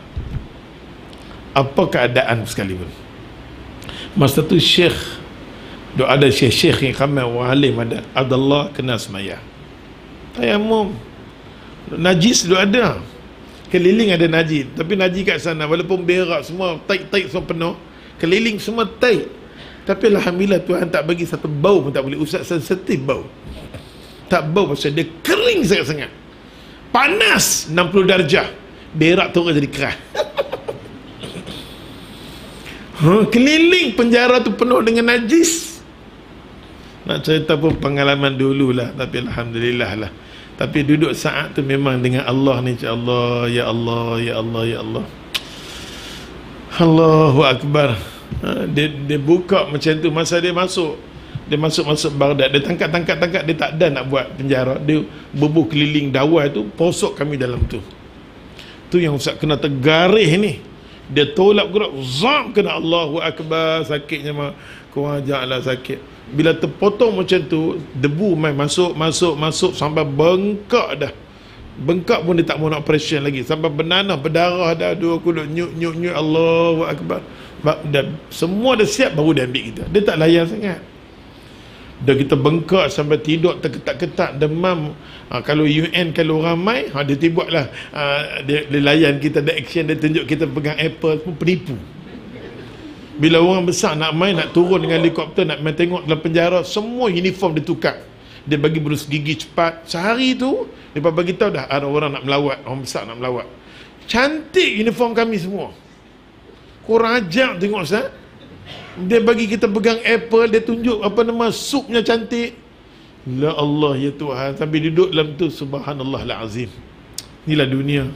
Apa keadaan sekalipun. Masa tu syekh, doa ada syekh-syekh yang khamil walim ada, Allah kena semayang. Tayamum. Najis tu ada. Keliling ada najis. Tapi najis kat sana, walaupun berak semua, taik-taik semua penuh, keliling semua taik. Tapi alhamdulillah Tuhan tak bagi satu bau pun tak boleh. Ustaz sensitif bau. Tak bau pasal dia kering sangat-sangat. Panas enam puluh darjah. Berak tu jadi keras. Ha, keliling penjara tu penuh dengan najis. Nak cerita pun pengalaman dululah, tapi alhamdulillah lah. Tapi duduk saat tu memang dengan Allah ni, Allah, ya Allah, ya Allah, ya Allah. Allahu Akbar. Ha, dia, dia buka macam tu. Masa dia masuk, dia masuk-masuk Baghdad, dia tangkap-tangkap-tangkap, dia tak ada nak buat penjara. Dia berbuh keliling dawai tu, posok kami dalam tu. Tu yang Ustaz kena tergarih ni. Dia tolak gerak, zam kena Allahu Akbar, sakitnya mah kurang ajaklah sakit. Bila terpotong macam tu, debu main masuk, masuk, masuk sampai bengkak dah. Bengkak pun dia tak mau nak operation lagi. Sampai bernanah, berdarah dah, dua kulit, nyuk, nyuk, nyuk, Allahu Akbar. Dan semua dah siap, baru dia ambil kita. Dia tak layan sangat. Dah kita bengkak sampai tidur terketak-ketak, demam. Ha, kalau U N kalau ramai, ha, dia tiba-tiba ha, dia, dia layan kita, ada action, dia tunjuk kita pegang apple, semua penipu. Bila orang besar nak main, nak turun dengan helikopter, nak main tengok dalam penjara, semua uniform dia tukar. Dia bagi berus gigi cepat. Sehari tu dia bagi tahu dah ada orang nak melawat, orang besar nak melawat. Cantik uniform kami semua. Kurang ajar tengok Ustaz. Dia bagi kita pegang apple, dia tunjuk apa nama supnya cantik. La Allah ya Tuhan, sambil duduk dalam tu, subhanallahil azim. Inilah dunia.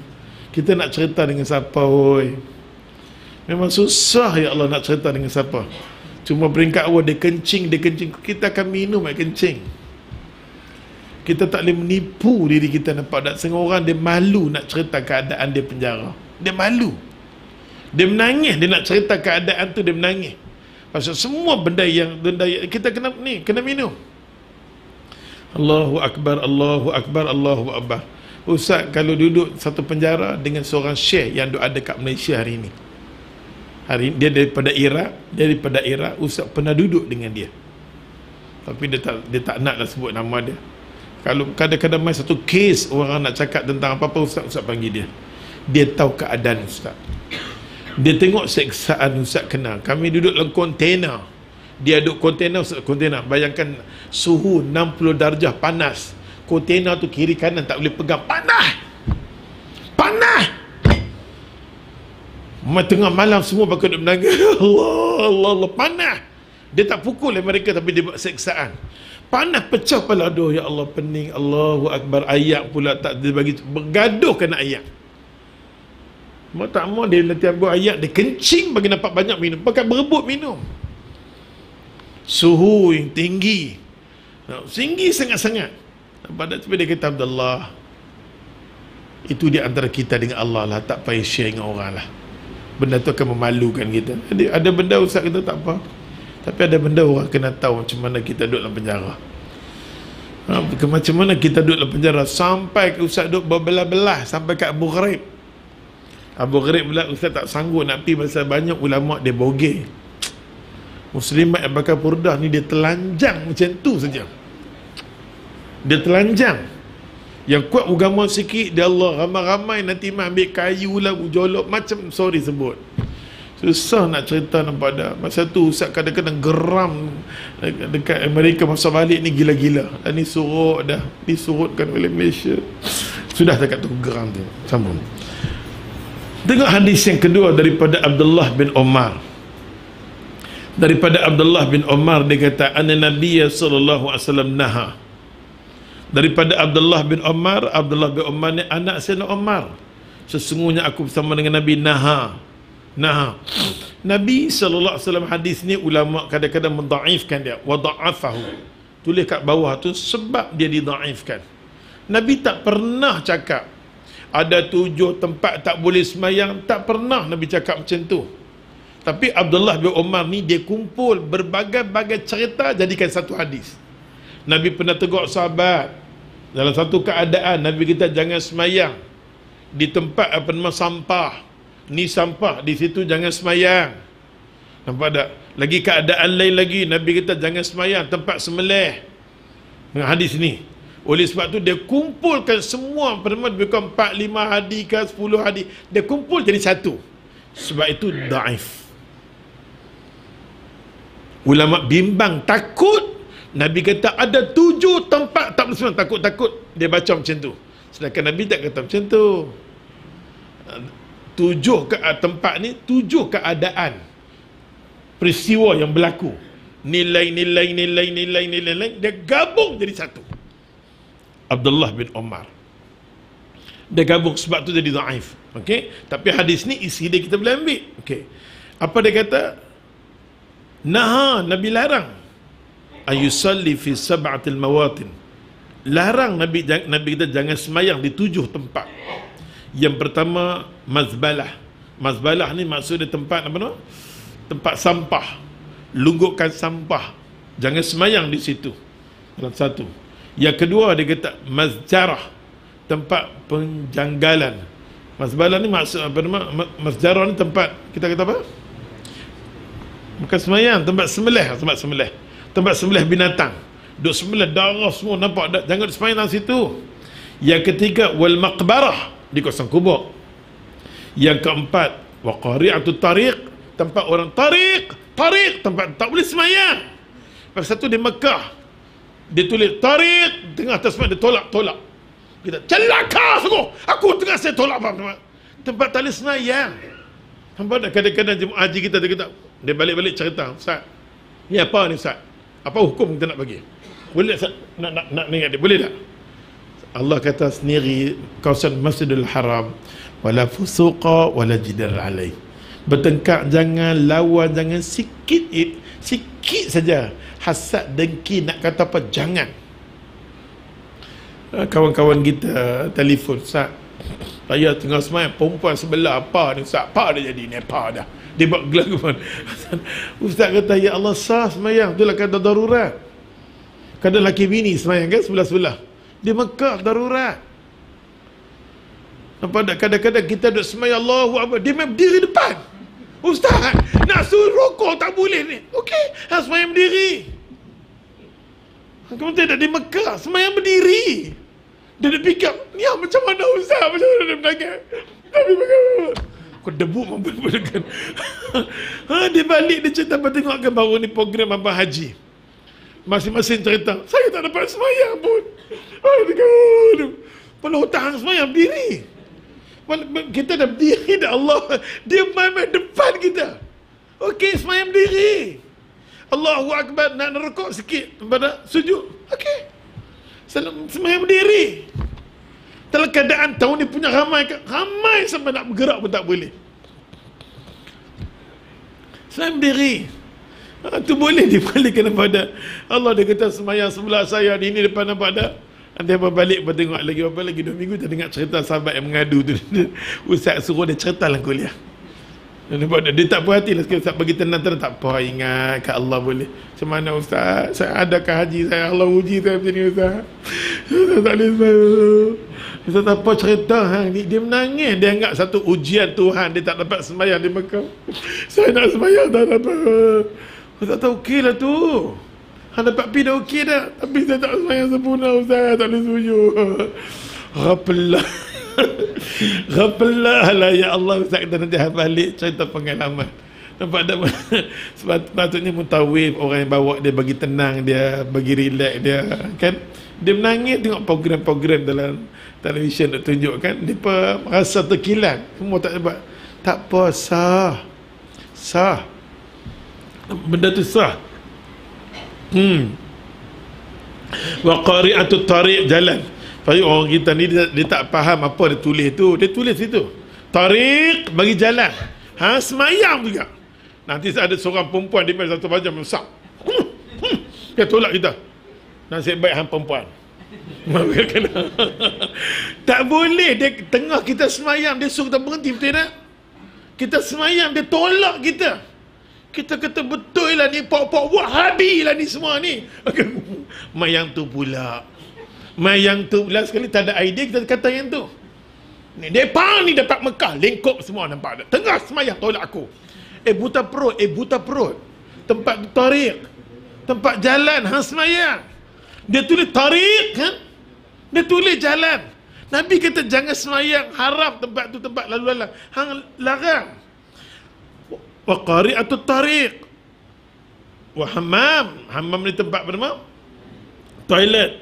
Kita nak cerita dengan siapa, oi? Memang susah ya Allah nak cerita dengan siapa. Cuma peringkat awal dia kencing, dia kencing, kita akan minum air kencing. Kita tak boleh menipu diri kita, nampak tak? Setengah orang dia malu nak cerita keadaan dia penjara. Dia malu. Dia menangis, dia nak cerita keadaan tu, dia menangis. Pasal semua benda yang benda yang kita kena ni, kena minum. Allahu Akbar, Allahu Akbar, Allahu Akbar. Ustaz kalau duduk satu penjara dengan seorang syekh yang ada kat Malaysia hari ini. Hari ini dia daripada Iraq, dia daripada Iraq, Ustaz pernah duduk dengan dia. Tapi dia tak dia tak naklah sebut nama dia. Kalau kadang-kadang mai satu kes orang nak cakap tentang apa-apa, Ustaz Ustaz panggil dia. Dia tahu keadaan Ustaz. Dia tengok seksaan Ustaz kena. Kami duduk dalam kontena. Dia duduk kontena, Ustaz, kontena. Bayangkan suhu enam puluh darjah panas. Kontena tu kiri kanan tak boleh pegang. Panas! Panas! Tengah malam semua pakai duduk menangis. Allah, Allah, Allah, panas! Dia tak pukul oleh mereka, tapi dia buat seksaan. Panas pecah pala. Aduh, ya Allah, pening. Allahu Akbar. Ayat pula tak dia bagi. Bergaduh kena ayat. Mau tak mau dia latihan buat ayat, dia kencing bagi nampak banyak minum, pakai berebut minum. Suhu yang tinggi, tinggi sangat-sangat. Pada tu dia kata, Abdullah, itu di antara kita dengan Allah lah, tak payah share dengan orang lah. Benda tu akan memalukan kita. Jadi ada benda Ustaz kita tak apa, tapi ada benda orang kena tahu macam mana kita duduk dalam penjara. Ha, macam mana kita duduk dalam penjara sampai ke Ustaz duduk berbelah-belah sampai ke Abu Ghraib. Abu Ghraib pula Ustaz tak sanggup nak pergi pasal banyak ulama dia bogey. Muslimat yang pakai purdah ni dia telanjang macam tu saja. Dia telanjang. Yang kuat agama sikit dia Allah ramai-ramai nanti mai ambil kayu lah, jolok macam sorry sebut. Susah nak cerita nampak dah. Masa tu Ustaz kadang-kadang geram dekat Amerika masa balik ni gila-gila. Dan ni surut dah, disurutkan oleh Malaysia. Sudah dekat tu geram tu. Sambung. Tengok hadis yang kedua daripada Abdullah bin Umar. Daripada Abdullah bin Umar dia kata anna Nabiya sallallahu alaihi wasallam naha. Daripada Abdullah bin Umar, Abdullah bin Umar ni anak Sayyidina Umar. Sesungguhnya aku bersama dengan Nabi naha. Naha. Nabi sallallahu alaihi wasallam hadis ni ulama kadang-kadang mendhaifkan dia, wa dha'afahu. Tulis kat bawah tu sebab dia didhaifkan. Nabi tak pernah cakap ada tujuh tempat tak boleh semayang, tak pernah Nabi cakap macam tu. Tapi Abdullah bin Umar ni dia kumpul berbagai-bagai cerita jadikan satu hadis. Nabi pernah tegur sahabat dalam satu keadaan, Nabi kita jangan semayang di tempat apa nama sampah. Ni sampah di situ, jangan semayang. Nampak tak? Lagi keadaan lain lagi, Nabi kita jangan semayang tempat sembelih. Dengan hadis ni. Oleh sebab tu dia kumpulkan semua pertama bukan empat lima hadis ke sepuluh hadis, dia kumpul jadi satu. Sebab itu dhaif. Ulama bimbang, takut Nabi kata ada tujuh tempat tak boleh, takut-takut dia baca macam tu. Sedangkan Nabi tak kata macam tu. Tujuh ke tempat ni, tujuh keadaan peristiwa yang berlaku, nilai-nilai nilai-nilai nilai dia gabung jadi satu. Abdullah bin Umar dia gabung, sebab tu jadi dhaif. Okey, tapi hadis ni isi dia kita boleh ambil. Okey, apa dia kata? Naha, Nabi larang ayusalli fi sab'atil mawatin. Larang Nabi Nabi kita jangan semayang di tujuh tempat. Yang pertama mazbalah. Mazbalah ni maksud dia tempat apa no? Tempat sampah, lunggukan sampah. Jangan semayang di situ. Dalam satu. Yang kedua dia kata masjarah, tempat penjanggalan. Mazbalah ni maksud apa nama? Masjarah ni tempat kita kata apa? Bukan semayang, tempat sembelih, tempat sembelih. Tempat sembelih binatang. Duk sembelih darah semua nampak tak? Jangan semayang dalam situ. Yang ketiga wal maqbarah, di kawasan kubur. Yang keempat wa qari'atut tariq, tempat orang tariq, tariq tempat tak boleh semayang. Pasal satu di Mekah dia tulis tariq, tengah atas dia tolak tolak. Kita celaka sungguh. Aku tengah saya tolak apa tempat tak boleh semayang. Nampak tak kadang-kadang jemaah haji kita dia kata, dia balik-balik cerita, Ustaz, ni apa ni Ustaz? Apa hukum kita nak bagi? Boleh Ustaz nak nak nak ingat dia boleh tak? Allah kata sendiri kawasan Masjidil Haram, wala fusuqa wala jidal alaih. Bertengkar jangan, lawan jangan, sikit sikit saja hasad dengki nak kata apa jangan. Kawan-kawan kita telefon, Ustaz, saya tengah semayang, perempuan sebelah apa ni Ustaz, apa dah jadi ni, apa dah dia buat gelaguan. Ustaz kata, ya Allah, sah semayang, itulah kata darurat. Kadang laki bini semayang kan sebelah-sebelah di Mekah, darurat. Nampak tak, kadang-kadang kita duduk semayang Allahu Akbar, dia main berdiri depan. Ustaz, nak suruh rokok tak boleh ni. Okey, harus semayang berdiri. Kemudian tak di Mekah, semayang berdiri. Dia nak fikir, ni macam mana Ustaz, macam mana dia menangis. Tapi bagaimana? Kau debu mampu kan. Ha, dia balik, dia cerita, apa tengok kan baru ni program Abang Haji. Masing-masing cerita, saya tak dapat semayang pun. Aduh, perlu tahan semayang berdiri. Kita dah berdiri dah, Allah, dia main-main depan kita. Okey, semayang berdiri. Allahu Akbar, nak rukuk sikit pada sujud. Okey, semayang berdiri. Dalam keadaan tahun ni punya ramai, ramai sampai nak bergerak pun tak boleh. Semayang berdiri. Ha, tu boleh dibalikkan kepada Allah. Dia kata semayang sebelah saya di ini depan, nampak tak? Nanti apa balik, apa tengok lagi, apa lagi dua minggu, kita dengar cerita sahabat yang mengadu tu. Ustaz suruh dia cerita dalam kuliah. Dia, dia tak puas hati lah, Ustaz bagi tenang-tenang, tak apa, ingat kat Allah boleh. Macam mana Ustaz, saya adakah haji saya, Allah uji saya macam ni Ustaz. Ustaz tak boleh sembahyang. Ustaz tak apa cerita, ha? Dia menangis, dia anggap satu ujian Tuhan, dia tak dapat sembahyang di Mekah. Saya nak sembahyang tak dapat. Ustaz tak okey lah tu. Han dapat pi dah okey dah, tapi saya tak sembahyang sempurna Ustaz, tak boleh sujud. Rapelah. Rapelah lah ya Allah. Ustaz kita nanti balik cerita pengalaman. Nampak tak? Sepatutnya mutawif, orang yang bawa dia bagi tenang dia, bagi relax dia, kan? Dia menangis tengok program-program dalam televisyen nak tunjukkan, dia rasa terkilat. Semua tak dapat. Tak apa, sah. Sah. Benda tu sah. Hmm. Wa qari'atut tariq, jalan. Tapi orang kita ni dia, dia tak faham apa dia tulis tu. Dia tulis situ tariq, bagi jalan. Ha, semayang juga. Nanti ada seorang perempuan di meja satu baju besar. Hmm. Hmm. Dia tolak kita. Nasib baik hang perempuan. Tak boleh. Dia tengah kita semayang, dia suruh kita berhenti, betul tak? Kita semayang, dia tolak kita. Kita kata betul lah ni, pok-pok Wahabi lah ni semua ni. Mayang tu pula. Mayang tu pula, sekali tak ada idea, kita kata yang tu. Ni depa ni dapat Mekah, lengkop semua, nampak tak? Tengah semayang tolak aku. Eh buta perut, eh buta perut. Tempat tariq, tempat jalan, hang semayang. Dia tulis tariq, kan? Dia tulis jalan. Nabi kata jangan semayang, haram tempat tu, tempat lalu-lalang. Hang larang. Wa qari'atut tariq. Wa hammam. Hammam ni tempat bernama toilet.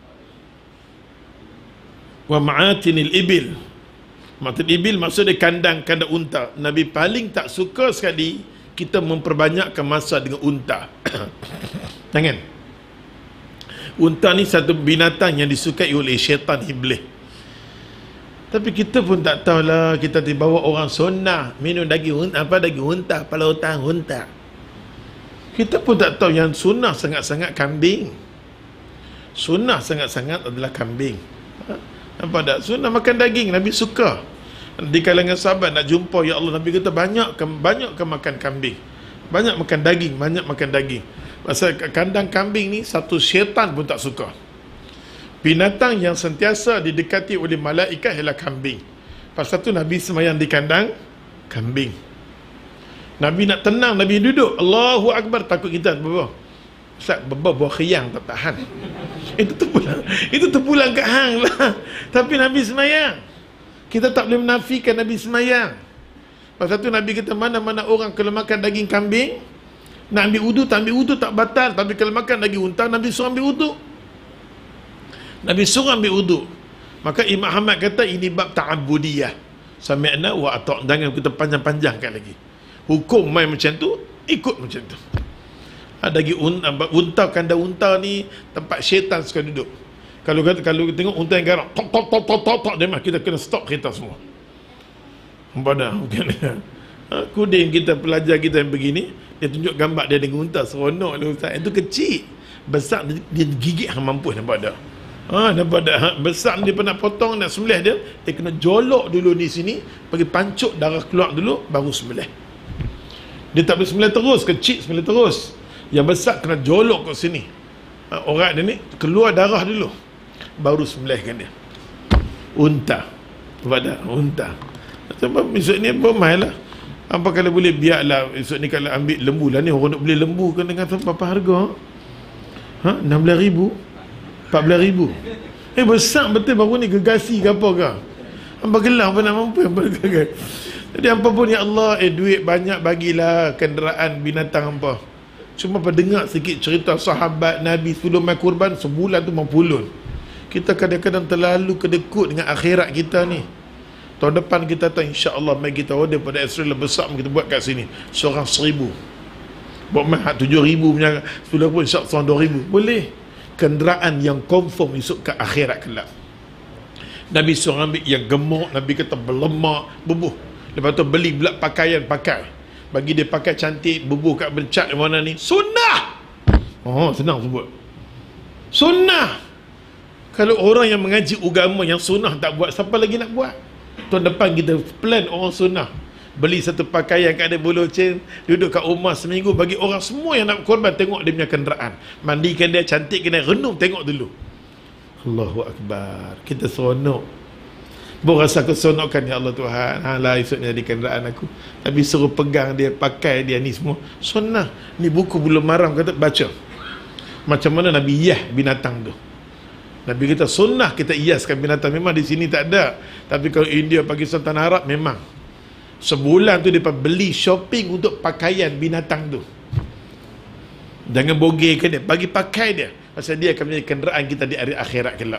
Wa ma'atinil ibil. Ma'atin ibil maksud dia kandang, kandang unta. Nabi paling tak suka sekali kita memperbanyakkan masa dengan unta. Jangan. Unta ni satu binatang yang disukai oleh syaitan iblis. Tapi kita pun tak tahulah, kita dibawa orang sunnah minum daging unta, apa daging unta, kepala hutang unta. Kita pun tak tahu yang sunnah sangat-sangat kambing. Sunnah sangat-sangat adalah kambing. Ha? Nampak tak? Sunnah makan daging, Nabi suka. Di kalangan sahabat nak jumpa ya Allah, Nabi kata banyak banyak makan kambing. Banyak makan daging, banyak makan daging. Pasal kandang kambing ni satu syaitan pun tak suka. Binatang yang sentiasa didekati oleh malaikat ialah kambing. Pasal tu Nabi semayang di kandang kambing. Nabi nak tenang, Nabi duduk, Allahu Akbar, takut kita berbual. Ustaz, berbual buah khiyang tak tahan. Itu terpulang. Itu terpulang kat hang lah. Tapi Nabi semayang. Kita tak boleh menafikan Nabi semayang. Pasal tu Nabi kata mana-mana orang kalau makan daging kambing, nak ambil wudu, tak ambil wudu tak batal. Tapi kalau makan daging unta, Nabi suruh ambil wudu. Nabi suruh ambil wudu. Maka Imam Ahmad kata ini bab ta'abudiyah. Sami'na wa ata'. Jangan kita panjang-panjangkan lagi. Hukum main macam tu, ikut macam tu. Ada lagi unta, unta, kandang unta ni tempat syaitan suka duduk. Kalau kalau tengok unta yang garang, tok tok tok tok tok tok, dia mah kita kena stop kereta semua. Nampak tak? Bukan. Ha, kuding kita, pelajar kita yang begini, dia tunjuk gambar dia dengan unta, seronok lah Ustaz. Itu kecil, besar dia, dia gigit hang mampus, nampak tak? Ha, nampak tak? Ha, besar dia pernah potong, nak sembelih dia, dia kena jolok dulu di sini, bagi pancuk darah keluar dulu, baru sembelih. Dia tak boleh sembelih terus, kecil sembelih terus. Yang besar kena jolok kat sini. Ha, orang dia ni keluar darah dulu, baru sembelihkan dia. Unta. Nampak tak? Unta. Sebab esok ni bermain lah. Apa kalau boleh biarlah esok ni kalau ambil lembu lah ni, orang nak beli lembu kan dengan berapa harga? Ha? enam belas ribu? empat belas ribu? Eh besar betul baru ni, gegasi ke apa ke? Apa gelang pun nak mampu. Jadi apa pun ya Allah, eh duit banyak bagilah kenderaan binatang apa. Cuma apa dengar sikit cerita sahabat Nabi sebelum mai kurban, sebulan tu mempulun. Kita kadang-kadang terlalu kedekut dengan akhirat kita ni. Tahun depan kita tahu insya-Allah mai kita order pada Israel besar kita buat kat sini. Seorang seribu. Buat mai tujuh ribu punya sudah pun insya-Allah seorang dua ribu. Boleh. Kenderaan yang confirm esok ke akhirat kelak. Nabi seorang ambil yang gemuk, Nabi kata berlemak, bubuh. Lepas tu beli pula pakaian pakai. Bagi dia pakai cantik, bubuh kat bercat mana ni. Sunnah. Oh, senang sebut. Sunnah. Kalau orang yang mengaji agama yang sunnah tak buat, siapa lagi nak buat? Tahun depan kita plan orang sunnah. Beli satu pakaian kat dia bolocen, duduk kat rumah seminggu, bagi orang semua yang nak korban tengok dia punya kenderaan. Mandikan dia, cantikkan dia, renung tengok dulu. Allahu Akbar. Kita seronok. Bukan rasa keseronokan, ya Allah Tuhan. Ha lah esok ni jadi kenderaan aku. Tapi suruh pegang dia, pakai dia ni semua. Sunnah. Ni buku belum maram kata baca. Macam mana Nabi Yah binatang tu. Nabi kita sunnah kita hiaskan binatang. Memang di sini tak ada. Tapi kalau India, Pakistan, Tanah Arab memang. Sebulan tu dia beli shopping untuk pakaian binatang tu. Jangan bogeykan dia, bagi pakai dia. Pasal dia akan menjadi kenderaan kita di hari akhirat kelak.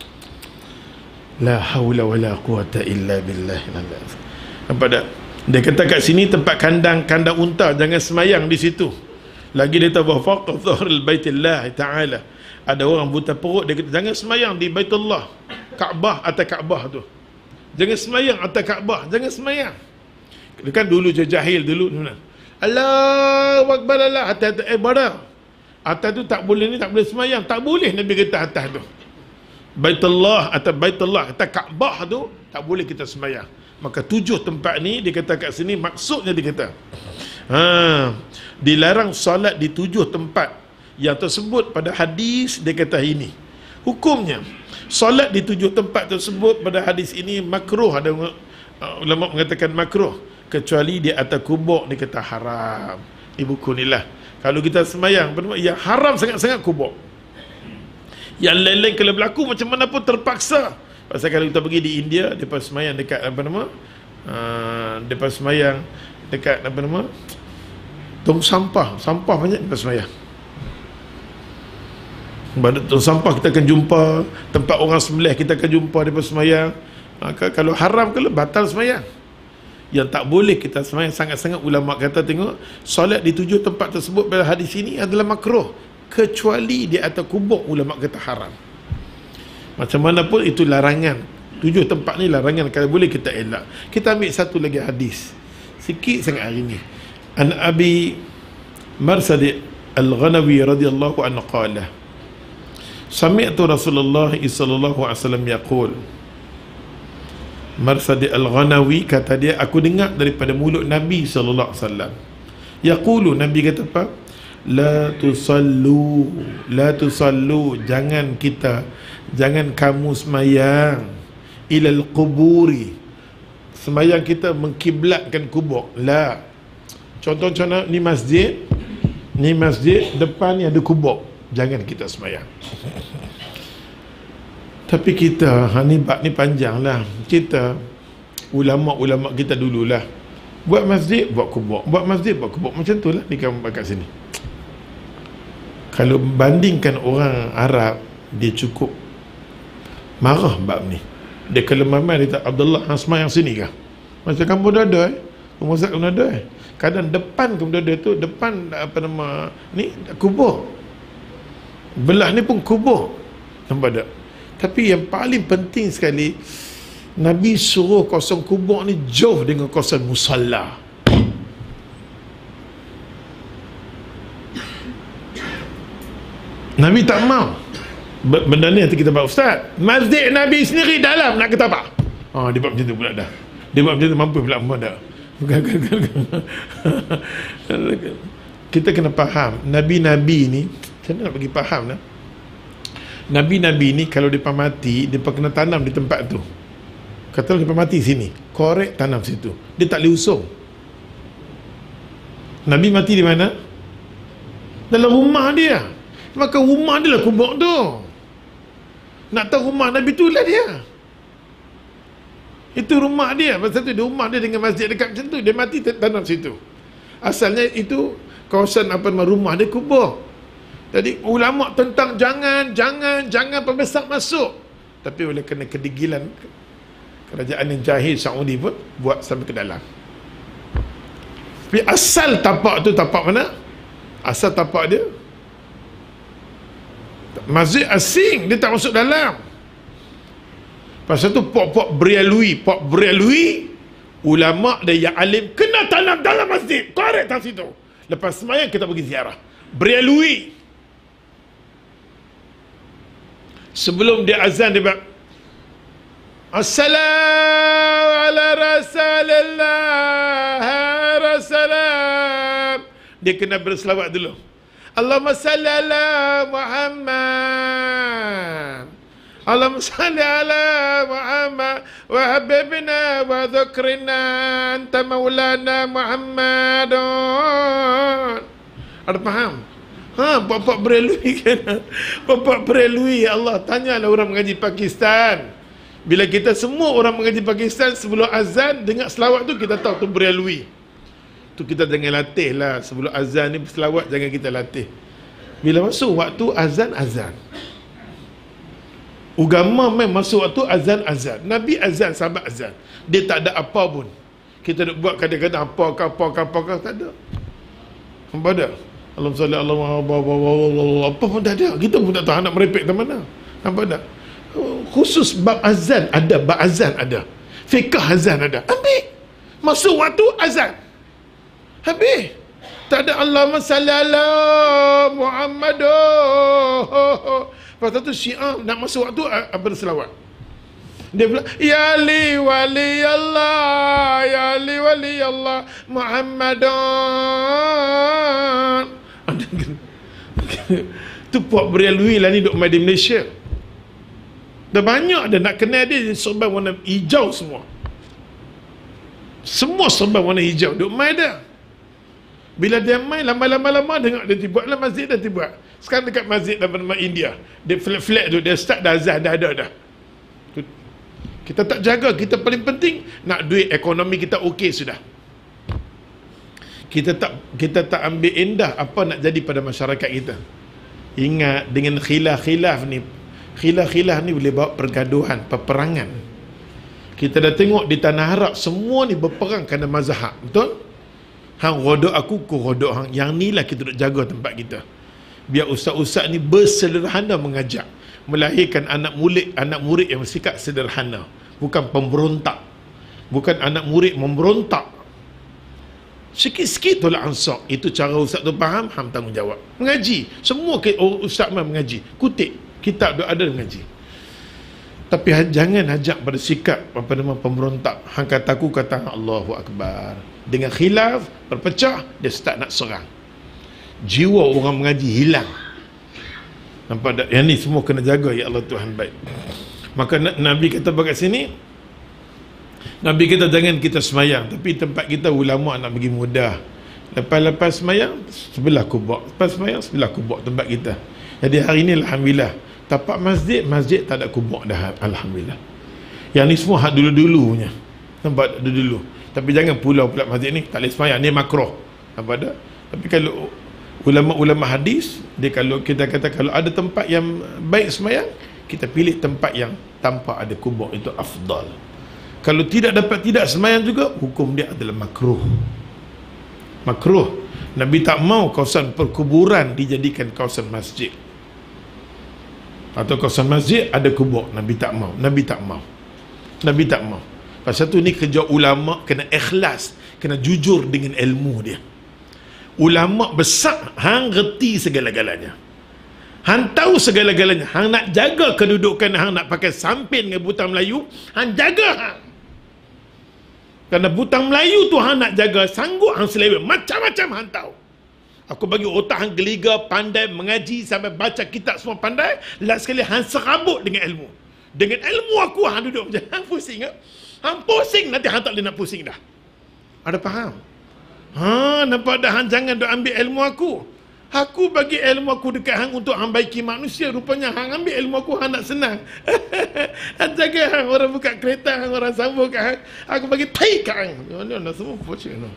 La haula wala quwata illa billah. Nampak tak? Dia kata kat sini tempat kandang kandang unta, jangan semayang di situ. Lagi dia tahu faqat dhahril baitillah taala. Ada orang buta perut, dia kata jangan semayang di Baitullah, Kaabah, atas Kaabah tu. Jangan semayang atas Kaabah, jangan semayang. Kan dulu je jahil dulu. Allahu Akbar, Allah atas eh bara. Atas tu tak boleh ni, tak boleh semayang, tak boleh Nabi kata atas tu. Baitullah, atas Baitullah, atas Kaabah tu tak boleh kita semayang. Maka tujuh tempat ni dia kata kat sini, maksudnya dia kata ha, dilarang solat di tujuh tempat yang tersebut pada hadis. Dia kata ini hukumnya, solat di tujuh tempat tersebut pada hadis ini makruh. Ada uh, ulama mengatakan makruh, kecuali di atas kubur. Dia kata haram. Ini buku ni lah. Kalau kita semayang, yang haram sangat-sangat kubur. Yang lain-lain kalau berlaku macam mana pun terpaksa. Pasal kalau kita pergi di India, mereka semayang dekat apa nama uh, mereka semayang dekat apa nama tong sampah. Sampah banyak mereka semayang. Tong sampah kita akan jumpa, tempat orang sembelih kita akan jumpa mereka semayang. Maka kalau haram ke batal semayang. Yang tak boleh kita semayang, sangat-sangat ulama kata tengok, solat di tujuh tempat tersebut pada hadis ini adalah makruh, kecuali di atas kubur. Ulama kata haram. Macam mana pun itu larangan. Tujuh tempat ni larangan, kalau boleh kita elak. Kita ambil satu lagi hadis sikit sangat hari ni. An Abi Marsad Al-Ghanawi radhiyallahu anhu qala, sami'tu Rasulullah sallallahu alaihi wasallam yaqul. Marsad Al-Ghanawi kata dia, aku dengar daripada mulut Nabi sallallahu alaihi wasallam. Yaqulu, Nabi kata apa? La tusallu, la tusallu, jangan kita, jangan kamu semayang ilal quburi, semayang kita mengkiblatkan kubur. La. Contoh-contoh ni masjid, ni masjid, depan ni ada kubur, jangan kita semayang. Tapi kita, ha, ni bab ni panjang lah. Kita ulama-ulama kita dululah, buat masjid, buat kubur, buat masjid, buat kubur, macam tu lah di kampung kat sini. Kalau bandingkan orang Arab, dia cukup marah bab ni. Dia kelemahan, dia kata, Abdullah, hang semayang sini kah? Macam kampung dada eh, rumah Zat pun ada eh. Kadang depan kampung dada tu, depan apa nama ni, kubur. Belah ni pun kubur. Nampak tak? Tapi yang paling penting sekali, Nabi suruh kawasan kubur ni jauh dengan kawasan musalla. Nabi tak mau. Benda ni nanti kita buat, ustaz, masjid Nabi sendiri dalam, nak kata apa? Oh, dia buat macam tu pula dah. Dia buat macam tu, mampu pula apa dah. Kita kena faham, Nabi-Nabi ni, saya nak bagi faham lah. Nabi-Nabi ni kalau mereka mati, mereka kena tanam di tempat tu. Kata mereka mati sini, korek tanam situ. Dia tak boleh usung. Nabi mati di mana? Dalam rumah dia. Maka rumah dia lah kubur tu. Nak tahu rumah Nabi tu lah dia. Itu rumah dia. Pasal tu dia rumah dia dengan masjid dekat macam tu. Dia mati tanam situ. Asalnya itu kawasan apa nama rumah dia kubur. Jadi ulama tentang jangan jangan jangan pembesar masuk. Tapi oleh kerana kedegilan kerajaan yang jahil Saudi pun buat sampai ke dalam. Tapi asal tapak tu tapak mana? Asal tapak dia masjid asing, dia tak masuk dalam. Pasal tu pok-pok Brialui, pok Brialui, ulama dia yang alim kena tanam dalam masjid, korek tak situ. Lepas semayang kita pergi ziarah Brialui. Sebelum dia azan dia buat Assalamu ala rasulillah rasalam. Dia kena berselawat dulu. Allahumma salli ala Muhammad, Allahumma salli ala Muhammad wa habibna wa dhukrina anta maulana Muhammadun. Ada faham? Ha, Bapak Berelui kan? Bapak Berelui, Allah tanyalah orang mengaji Pakistan. Bila kita semua orang mengaji Pakistan sebelum azan dengar selawat tu, kita tahu tu Berelui. Tu kita jangan latih lah. Sebelum azan ni selawat jangan kita latih. Bila masuk waktu azan-azan, agama main masuk waktu azan-azan. Nabi azan, sahabat azan. Dia tak ada apa pun. Kita nak buat kadang-kadang apa ke apa ke apa ke, tak ada. Apa ada? Allahumma salli ala Muhammad, apa pun tak ada. Kita pun tak tahu nak merepek ke mana. Apa ada? Khusus bab azan ada, bab azan ada. Fiqh azan ada. Ambil. Masuk waktu azan. Habis. Tak ada Allahumma salli ala Muhammad. Lepas tu Syiah nak masuk waktu berselawat. Dia bilang ya li wali Allah, ya li wali Allah Muhammadan. Tu Puak Berelui lah ni duk main di Malaysia. Dah banyak dah nak kenal dia, serban warna hijau semua. Semua serban warna hijau duk main dah. Bila dia main lama-lama-lama dengar dia buat lah masjid dah buat. Sekarang dekat masjid dalam India, dia flat-flat tu dia start dah azan dah ada dah. Kita tak jaga, kita paling penting nak duit ekonomi kita okey sudah. Kita tak kita tak ambil indah apa nak jadi pada masyarakat kita. Ingat dengan khilaf-khilaf ni, khilaf-khilaf ni boleh bawa pergaduhan, peperangan. Kita dah tengok di tanah Arab semua ni berperang kerana mazhab, betul? Hang rodok aku, ku rodok hang. Yang ni lah kita duk jaga tempat kita. Biar ustaz-ustaz ni bersederhana mengajak, melahirkan anak murid, anak murid yang bersikap sederhana, bukan pemberontak, bukan anak murid memberontak. Sikit-sikit tolak ansar. Itu cara ustaz tu faham, ham tanggungjawab. Mengaji, semua ustaz mah mengaji, kutip kitab doa ada mengaji. Tapi jangan ajak pada sikap apa nama pemberontak. Hang kata aku kata Allahu Akbar. Dengan khilaf, berpecah, dia start nak serang. Jiwa orang mengaji hilang. Nampak tak? Yang ni semua kena jaga, ya Allah Tuhan baik. Maka Nabi kata bakat sini, Nabi kata jangan kita semayang, tapi tempat kita ulama nak bagi mudah. Lepas-lepas semayang, sebelah kubur. Lepas semayang, sebelah kubur tempat kita. Jadi hari ni alhamdulillah, tapak masjid, masjid tak ada kubur dah, alhamdulillah. Yang ni semua hak dulu-dulunya. Nampak dulu-dulu. Tapi jangan pulau pula masjid ni, tak boleh semayang, ni makruh. Nampak tak? Tapi kalau ulama-ulama hadis, dia kalau kita kata kalau ada tempat yang baik semayang, kita pilih tempat yang tanpa ada kubur, itu afdal. Kalau tidak dapat tidak semayang juga, hukum dia adalah makruh. Makruh. Nabi tak mau kawasan perkuburan dijadikan kawasan masjid, atau kawasan masjid ada kubur. Nabi tak mau. Nabi tak mau. Nabi tak mau. Pasal tu ni kerja ulama, kena ikhlas, kena jujur dengan ilmu dia. Ulama besar, hang reti segala-galanya, hang tahu segala-galanya, hang nak jaga kedudukan, hang nak pakai sampin dengan butang Melayu, hang jaga hang. Kerana butang Melayu tu hang nak jaga, sanggup hang selewet, macam-macam hang tahu. Aku bagi otak hang geliga, pandai mengaji sampai baca kitab semua pandai. Last sekali hang serabut dengan ilmu. Dengan ilmu aku hang duduk macam hang pusing ah. Hang pusing nanti hang tak boleh nak pusing dah. Ada faham? Ha, nampak dah hang jangan duk ambil ilmu aku. Aku bagi ilmu aku dekat hang untuk hang baiki manusia. Rupanya hang ambil ilmu aku, hang nak senang. Hang jaga hang, orang buka kereta hang, orang sambung kat hang. Aku bagi tai kat hang. Mana nak semua pocok no.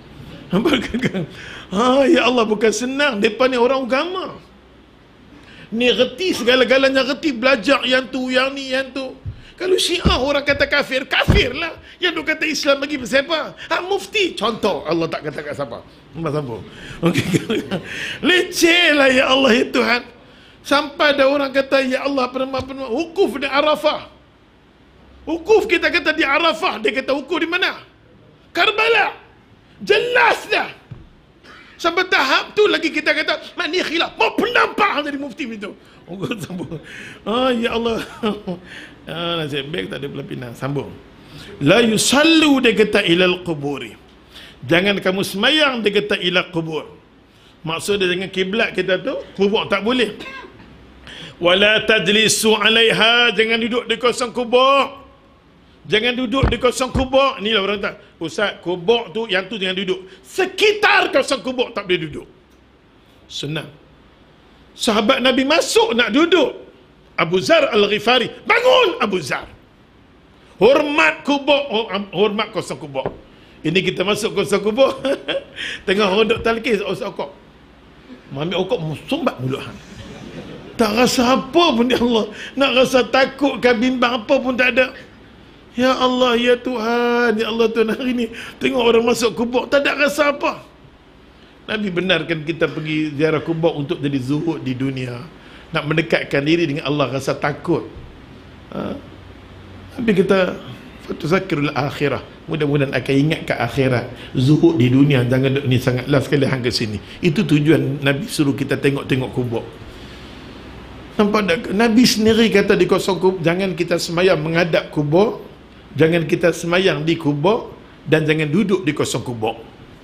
Ha, ya Allah, bukan senang. Depan ni orang agama. Ni reti segala-galanya, reti belajar yang tu, yang ni, yang tu. Kalau Syiah orang kata kafir, kafir lah. Yang duk kata Islam bagi siapa? Ha, mufti. Contoh, Allah tak kata kat siapa? Mbak sambung. Okay. Leceh lah ya Allah ya Tuhan. Sampai ada orang kata, ya Allah, pernah-pernah wukuf di Arafah. Wukuf kita kata di Arafah. Dia kata wukuf di mana? Karbala. Jelas dah. Sampai tahap tu lagi kita kata, mak ni khilaf. Mau penampak dari mufti itu. Oh, sambung. Ah, ya Allah. Ah, nasib baik tak ada belah pinang. Sambung. La yusallu, dia kata, ilal quburi. Jangan kamu semayang, dia kata, ilal qubur. Maksud dia dengan kiblat kita tu, kubur tak boleh. Wala tajlisu alaiha, jangan duduk di kosong kubur. Jangan duduk di kosong kubur. Inilah orang tak, Ustaz, kubur tu, yang tu jangan duduk. Sekitar kosong kubur tak boleh duduk. Senang. Sahabat Nabi masuk nak duduk. Abu Zar Al-Ghifari, bangun Abu Zar. Hormat kubur, hormat kosong kubur. Ini kita masuk kosong kubur. Tengah orang duk talqis, Ustaz Okok. Ambil Okok, sumbat mulut hang. Tak rasa apa pun ya Allah. Nak rasa takut ke bimbang apa pun tak ada. Ya Allah, ya Tuhan, ya Allah Tuhan, hari ni tengok orang masuk kubur, tak ada rasa apa. Nabi benarkan kita pergi ziarah kubur untuk jadi zuhud di dunia, nak mendekatkan diri dengan Allah, rasa takut. Ha? Tapi kita fatuzakirul akhirah, mudah-mudahan akan ingat ke akhirat. Zuhud di dunia, jangan duduk ni sangat last sekali hang ke sini. Itu tujuan Nabi suruh kita tengok-tengok kubur. Nampak tak? Nabi sendiri kata di kosong kubur, jangan kita semayang menghadap kubur, jangan kita semayang di kubur, dan jangan duduk di kosong kubur.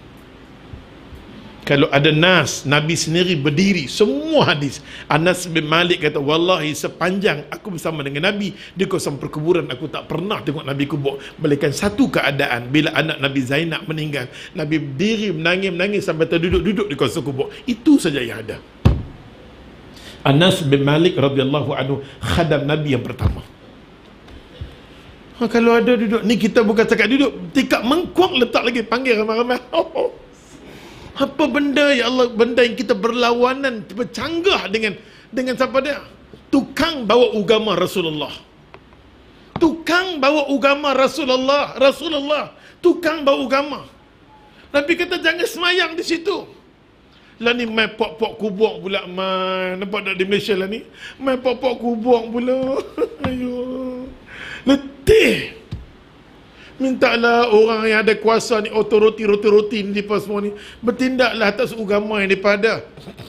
Kalau ada nas, Nabi sendiri berdiri, semua hadis. Anas bin Malik kata, wallahi sepanjang aku bersama dengan Nabi di kosong perkuburan, aku tak pernah tengok Nabi kubur. Melainkan satu keadaan, bila anak Nabi Zainab meninggal, Nabi berdiri menangis-menangis sampai terduduk-duduk di kosong kubur. Itu saja yang ada. Anas bin Malik radhiyallahu anhu, khadam Nabi yang pertama. Ha, kalau ada duduk, ni kita bukan cakap duduk, tikap mengkuang letak lagi, panggil ramai-ramai. Oh, apa benda ya Allah, benda yang kita berlawanan, bercanggah dengan dengan siapa dia? Tukang bawa agama Rasulullah. Tukang bawa agama Rasulullah, Rasulullah, tukang bawa agama. Nabi kata jangan semayang di situ. Lah ni main pok-pok kubur pula main. Nampak tak di Malaysia lah ni? Main pok-pok kubur pula. Ayuh. Letih. Mintalah orang yang ada kuasa ni, otoriti, roti-roti ni, semua ni, bertindaklah atas agama yang daripada.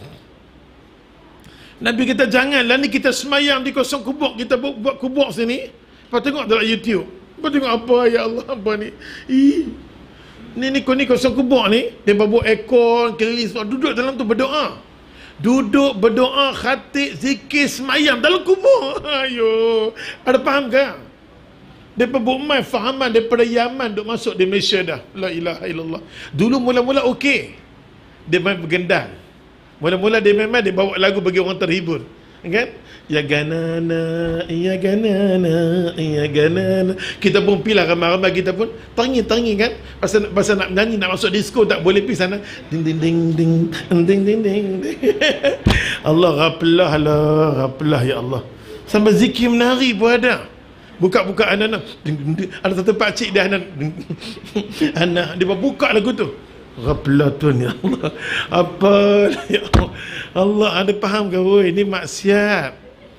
Nabi kata janganlah ni kita semayang di kosong kubur, kita buat, buat kubur sini. Lepas tengok dalam YouTube. Lepas tengok apa ya Allah, apa ni? Ih. Ni ni ni kosong kubur ni, dia buat ekor, kelis, duduk dalam tu berdoa. Duduk berdoa, khatib, zikir, semayang dalam kubur. Ayo, ada faham ke? Daripada Bukman, fahaman daripada Yaman duk masuk di Malaysia dah. La ilaha illallah. Dulu mula-mula okey, dia main bergendang. Mula-mula dia memang dia bawa lagu bagi orang terhibur, kan? Ya ganana, ya ganana, ya ganana. Kita pun pilah ramai-ramai, kita pun tangi-tangi kan. Pasal pasal nak nyanyi, nak masuk disco tak boleh pergi sana. Ding ding ding ding ding ding ding. Allah raplah lah, raplah ya Allah. Sampai zikir menari pun ada. Buka-buka anak-anak, ada satu pakcik dia anak, anak dia buka lagu tu. Raplah Tuhan ya Allah. Apa ya Allah, Allah ada faham ke? Woi, ini maksiat.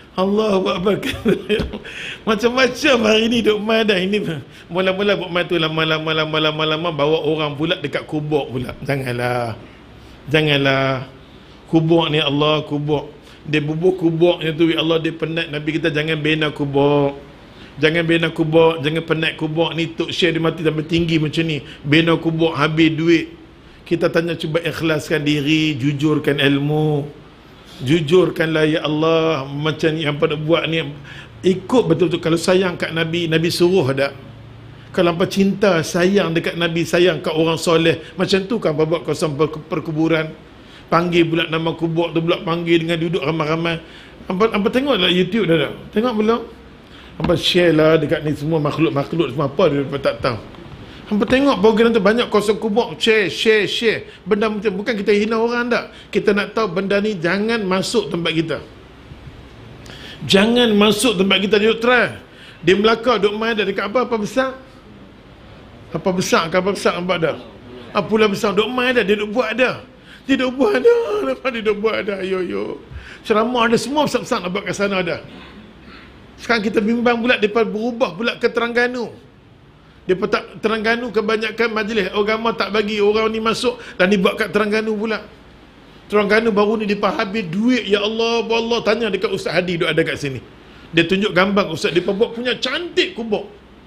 Allahu Akbar. Macam-macam hari ni duk mai dah. Ini mula-mula buat mai tu lama-lama lama-lama lama bawa orang pula dekat kubur pula. Janganlah. Janganlah. Kubur ni Allah kubur. Dia bubuh kubur ni tu Allah dia penat. Nabi kita jangan bina kubur. Jangan bina kubur, jangan penat kubur ni. Tok Syekh dia mati sampai tinggi macam ni. Bina kubur habis duit. Kita tanya cuba ikhlaskan diri, jujurkan ilmu. Jujurkanlah ya Allah, macam ni yang pada buat ni ikut betul-betul. Kalau sayang kat Nabi, Nabi suruh dak. Kalau apa cinta, sayang dekat Nabi, sayang kat orang soleh, macam tu kan buat kawasan perkuburan. Panggil pula nama kubur tu pula, panggil dengan duduk ramai-ramai. Apa, apa tengoklah YouTube dah dah. Tengok belum? Apa share lah dekat ni semua makhluk-makhluk semua apa dia tak tahu. Hampa tengok program tu banyak kosong kubur, share, share, share. Benda macam, bukan kita hina orang tak. Kita nak tahu benda ni jangan masuk tempat kita. Jangan masuk tempat kita, dia try. Di Melaka, duk main dah dekat apa, apa besar? Apa besar ke apa besar nampak dah? Apa pula besar, duk main dah, dia duk buat dah. Dia duk buat dah, lepas dia duk buat dah, yo yo. Ceramah ada semua besar-besar nak buat kat sana dah. Sekarang kita bimbang pula, mereka berubah pula ke Terengganu. Dia tak Terengganu, kebanyakan majlis agama tak bagi orang ni masuk, dan dibuat kat Terengganu pula. Terengganu baru ni dia habis duit, ya Allah, ya Allah. Tanya dekat Ustaz Hadi duk ada kat sini. Dia tunjuk gambar Ustaz, dia buat punya cantik kubur.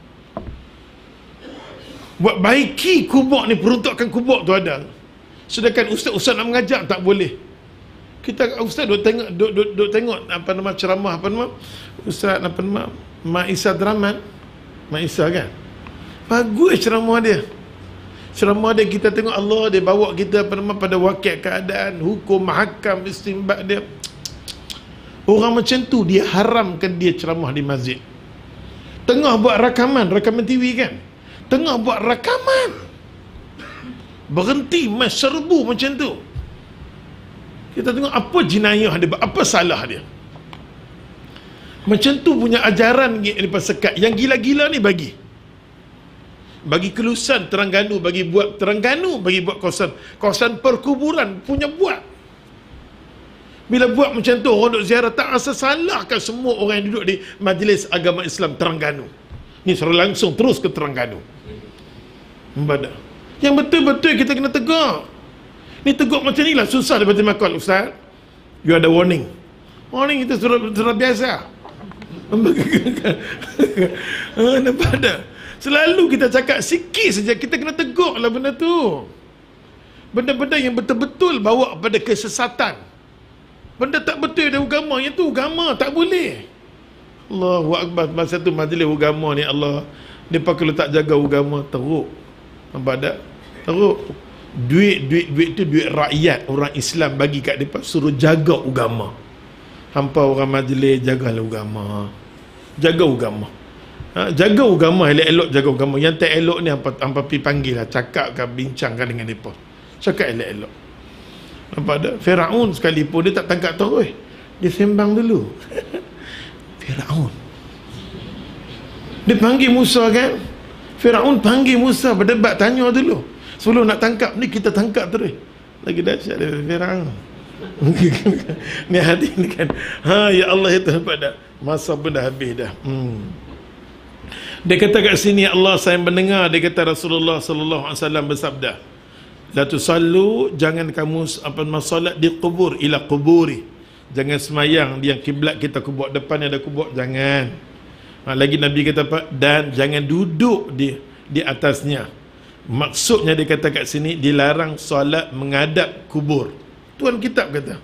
Buat baiki kubur ni, peruntukan kubur tu ada. Sedangkan Ustaz-Ustaz nak mengajar tak boleh. Kita Ustaz duk tengok duk, duk, duk tengok apa nama ceramah apa nama Ustaz apa nama Mak Isa Draman, Mak Isa kan. Bagus ceramah dia. Ceramah dia kita tengok Allah dia bawa kita apa nama pada wakil keadaan, hukum, hakam, istinbat dia. Orang macam tu dia haramkan dia ceramah di masjid. Tengah buat rakaman, rakaman T V kan. Tengah buat rakaman. Berhenti mas serbu macam tu. Kita tengok apa jenayah dia, apa salah dia. Macam tu punya ajaran lepas sekat. Yang gila-gila ni bagi. Bagi kelulusan Terengganu, bagi buat Terengganu, bagi buat kawasan kawasan perkuburan punya buat. Bila buat macam tu, orang duduk ziarah tak rasa salahkan semua orang yang duduk di Majlis Agama Islam Terengganu. Ni suruh langsung terus ke Terengganu. Membadak. Yang betul-betul kita kena tegak. Ni tegur macam ni lah susah dia baca makal. Ustaz, you ada warning. Warning itu surat, surat biasa. Ah, nampak tak? Selalu kita cakap sikit saja, kita kena tegur lah benda tu. Benda-benda yang betul-betul bawa pada kesesatan. Benda tak betul dari agama, yang tu agama tak boleh. Allahu Akbar. Masa tu majlis agama ni Allah, mereka kalau tak jaga agama teruk. Nampak tak? Teruk. Duit, duit, duit tu duit rakyat, orang Islam bagi kat mereka, suruh jaga agama. Hampa orang majlis, jagalah agama. Jaga agama. Ha, jaga agama, elok-elok jaga agama. Yang tak elok ni hampa, hampa pergi panggil lah, cakapkan, bincangkan dengan mereka. Cakap elok-elok. Nampak tak? Firaun sekalipun dia tak tangkap terus. Dia sembang dulu. Firaun. Dia panggil Musa kan? Firaun panggil Musa, berdebat, tanya dulu. Sebelum nak tangkap ni, kita tangkap terus. Lagi dahsyat dia Firaun. Ni hadis ni kan. Ha, ya Allah itu nampak dah. Masa pun dah habis dah. Hmm. Dia kata kat sini, Allah saya mendengar, dia kata Rasulullah sallallahu alaihi wasallam bersabda, la tusallu, jangan kamu apa solat di kubur, ila kuburi. Jangan semayang di yang kiblat kita kubur, depan ada kubur, jangan. Ha, lagi Nabi kata apa? Dan jangan duduk di di atasnya. Maksudnya dia kata kat sini, dilarang solat menghadap kubur. Tuan kitab kata.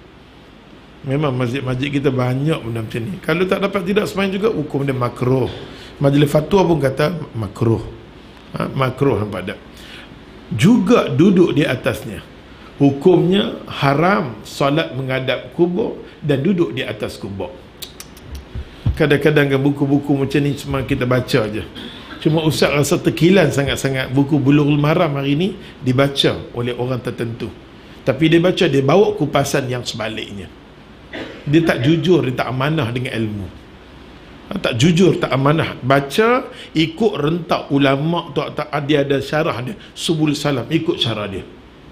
Memang masjid-masjid kita banyak benda macam ni. Kalau tak dapat tidak semayang juga, hukum dia makruh. Majlis fatwa pun kata makruh. Ha, makruh nampak tak? Juga duduk di atasnya. Hukumnya haram solat menghadap kubur dan duduk di atas kubur. Kadang-kadang kan buku-buku macam ni cuma kita baca je. Cuma Ustaz rasa terkilan sangat-sangat buku Bulughul Maram hari ni dibaca oleh orang tertentu. Tapi dia baca, dia bawa kupasan yang sebaliknya. Dia tak jujur, dia tak amanah dengan ilmu. Tak jujur, tak amanah. Baca, ikut rentak ulama' tu, dia ada syarah dia. Subul Salam, ikut syarah dia.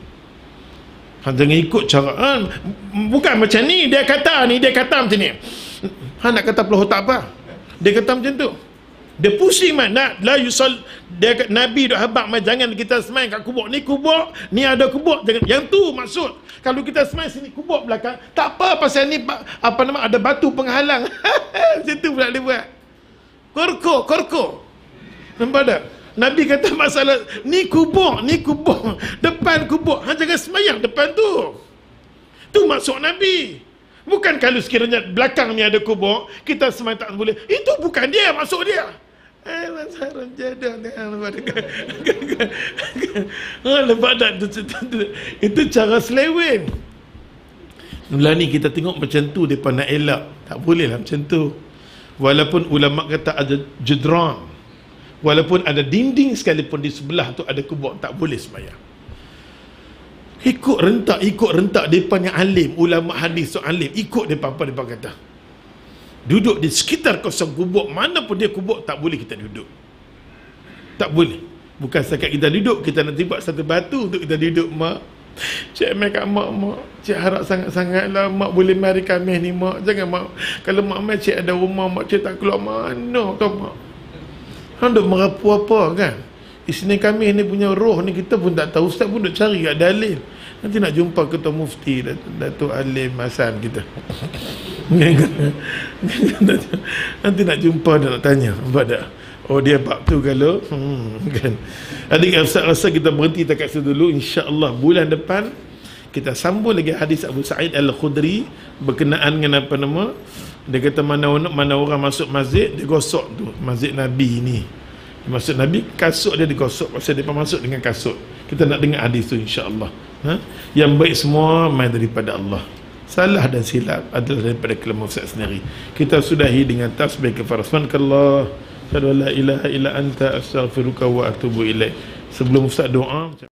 Jangan ikut cara, ha, bukan macam ni, dia kata ni, dia kata macam ni. Ha nak kata peluh tak apa. Dia kata macam tu. Dia pusing man. Nak la yusal, dia kata, Nabi duk habaq man, jangan kita semai kat kubur. Ni kubur, ni ada kubur. Jangan. Yang tu maksud. Kalau kita semai sini kubur belakang, tak apa pasal ni apa nama ada batu penghalang. Macam tu pula dia buat. Korko, korko. Nampak tak? Nabi kata masalah ni kubur, ni kubur. Depan kubur. Ha jangan semayang depan tu. Tu maksud Nabi. Bukan kalau sekiranya belakang ni ada kubur, kita semai tak boleh. Itu bukan dia, maksud dia. Eh, masalah jadah ni. Lepas tak, itu cara seleweng. Mula ni kita tengok macam tu, mereka nak elak. Tak boleh lah macam tu. Walaupun ulama kata ada judran, walaupun ada dinding sekalipun di sebelah tu ada kubur, tak boleh sembahyang. Ikut rentak, ikut rentak depan yang alim, ulama hadis so alim, ikut depan apa depan kata. Duduk di sekitar kosong kubur, mana pun dia kubur, tak boleh kita duduk. Tak boleh. Bukan setakat kita duduk, kita nak buat satu batu untuk kita duduk. Mak, cik mai kat mak, mak cik harap sangat-sangat lah mak boleh mari kami ni mak. Jangan mak, kalau mak mai cik ada rumah, mak cik tak keluar mana tau mak. Han duk merapu apa kan. Isnin kami ni punya roh ni kita pun tak tahu. Ustaz pun duk cari kat dalil. Nanti nak jumpa ketua mufti Datuk Alim Hasan kita. Nanti nak jumpa dan nak tanya apa tak. Oh dia bab tu kalau hmm, kan. Adik Ustaz rasa kita berhenti dekat situ dulu. InsyaAllah bulan depan kita sambung lagi hadis Abu Sa'id Al-Khudri berkenaan dengan apa nama. Dia kata mana mana orang masuk masjid, dia gosok tu masjid Nabi ni. Maksud Nabi, kasut dia digosok. Pasal dia masuk dengan kasut. Kita nak dengar hadis tu insya-Allah. Ha? Yang baik semua main daripada Allah. Salah dan silap adalah daripada kelemahan Ustaz sendiri. Kita sudahi dengan tasbih kafarah. Subhanakallah, syadu la ilaha illa anta, astaghfiruka wa atubu ilaik. Sebelum Ustaz doa